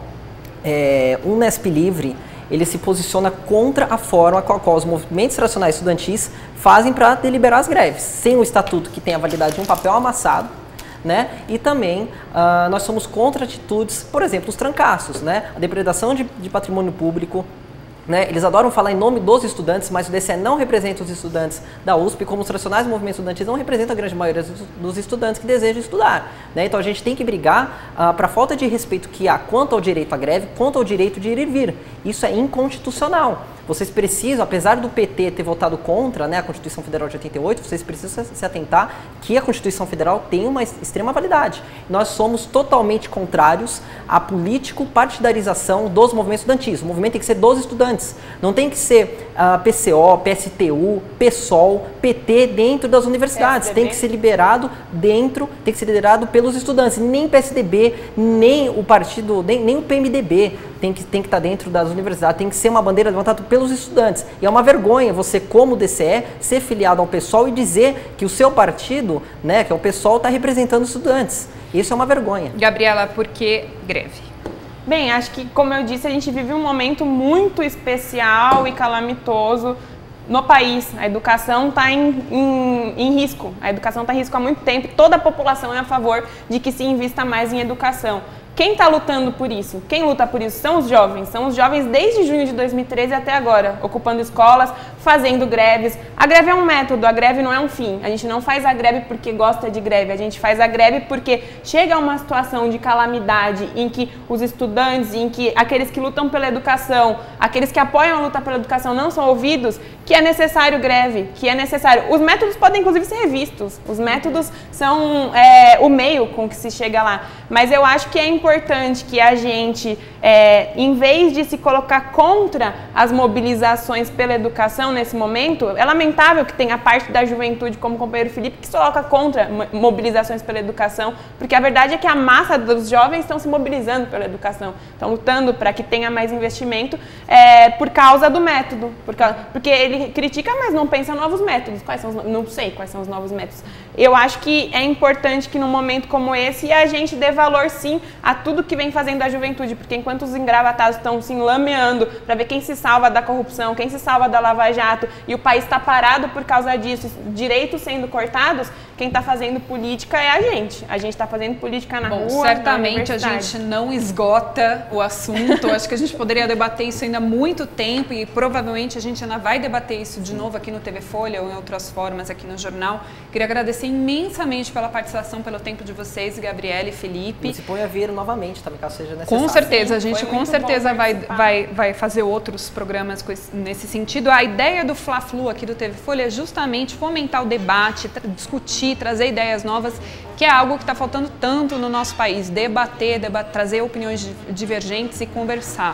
é, o Unesp Livre, ele se posiciona contra a forma com a qual os movimentos tradicionais estudantis fazem para deliberar as greves, sem o estatuto que tem a validade de um papel amassado, né? E também uh, nós somos contra atitudes, por exemplo, os trancaços, né? A depredação de, de patrimônio público. Né? Eles adoram falar em nome dos estudantes, mas o D C E não representa os estudantes da U S P, como os tradicionais movimentos estudantis não representam a grande maioria dos estudantes que desejam estudar. Né? Então a gente tem que brigar uh, para a falta de respeito que há quanto ao direito à greve, quanto ao direito de ir e vir. Isso é inconstitucional. Vocês precisam, apesar do P T ter votado contra, né, a Constituição Federal de oitenta e oito, vocês precisam se atentar que a Constituição Federal tem uma extrema validade. Nós somos totalmente contrários à político-partidarização dos movimentos estudantis. O movimento tem que ser dos estudantes. Não tem que ser uh, P C O, P S T U, PSOL, P T dentro das universidades. P S D B. Tem que ser liberado dentro, tem que ser liderado pelos estudantes. Nem P S D B, nem o partido, nem, nem o P M D B tem que, tem que estar dentro das universidades. Tem que ser uma bandeira levantada pelos estudantes. E é uma vergonha você, como D C E, ser filiado ao PSOL e dizer que o seu partido, né, que é o PSOL, está representando os estudantes. Isso é uma vergonha.
Gabriela, por que greve?
Bem, acho que, como eu disse, a gente vive um momento muito especial e calamitoso no país. A educação está em, em, em risco. A educação está em risco há muito tempo. Toda a população é a favor de que se invista mais em educação. Quem está lutando por isso? Quem luta por isso são os jovens. São os jovens desde junho de dois mil e treze até agora, ocupando escolas, fazendo greves. A greve é um método, a greve não é um fim. A gente não faz a greve porque gosta de greve, a gente faz a greve porque chega a uma situação de calamidade em que os estudantes, em que aqueles que lutam pela educação, aqueles que apoiam a luta pela educação não são ouvidos, que é necessário greve, que é necessário. Os métodos podem inclusive ser revistos, os métodos são é, o meio com que se chega lá. Mas eu acho que é importante que a gente, é, em vez de se colocar contra as mobilizações pela educação nesse momento, é lamentável que tenha parte da juventude, como o companheiro Felipe, que se coloca contra mobilizações pela educação, porque a verdade é que a massa dos jovens estão se mobilizando pela educação, estão lutando para que tenha mais investimento é, por causa do método, por causa, porque ele critica, mas não pensa em novos métodos. Quais são os, não sei quais são os novos métodos. Eu acho que é importante que num momento como esse a gente dê valor sim a tudo que vem fazendo a juventude, porque enquanto os engravatados estão se enlameando para ver quem se salva da corrupção, quem se salva da Lava Jato, e o país está parado por causa disso, direitos sendo cortados, quem está fazendo política é a gente. A gente está fazendo política na
Bom,
rua,
certamente a gente não esgota o assunto. Acho que a gente poderia debater isso ainda há muito tempo e provavelmente a gente ainda vai debater isso de novo aqui no T V Folha ou em outras formas aqui no jornal. Queria agradecer imensamente pela participação, pelo tempo de vocês, Gabriela e Felipe.
E se põe a vir novamente, também, caso seja necessário.
Com certeza, a gente
Foi
com certeza vai, vai, vai fazer outros programas com esse, nesse sentido. A ideia do Fla-Flu aqui do T V Folha é justamente fomentar o debate, discutir, trazer ideias novas, que é algo que está faltando tanto no nosso país. Debater, debater, trazer opiniões divergentes e conversar.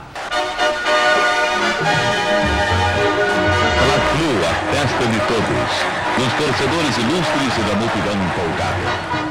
Fla-Flu, a festa de todos, dos torcedores ilustres e da multidão empolgada.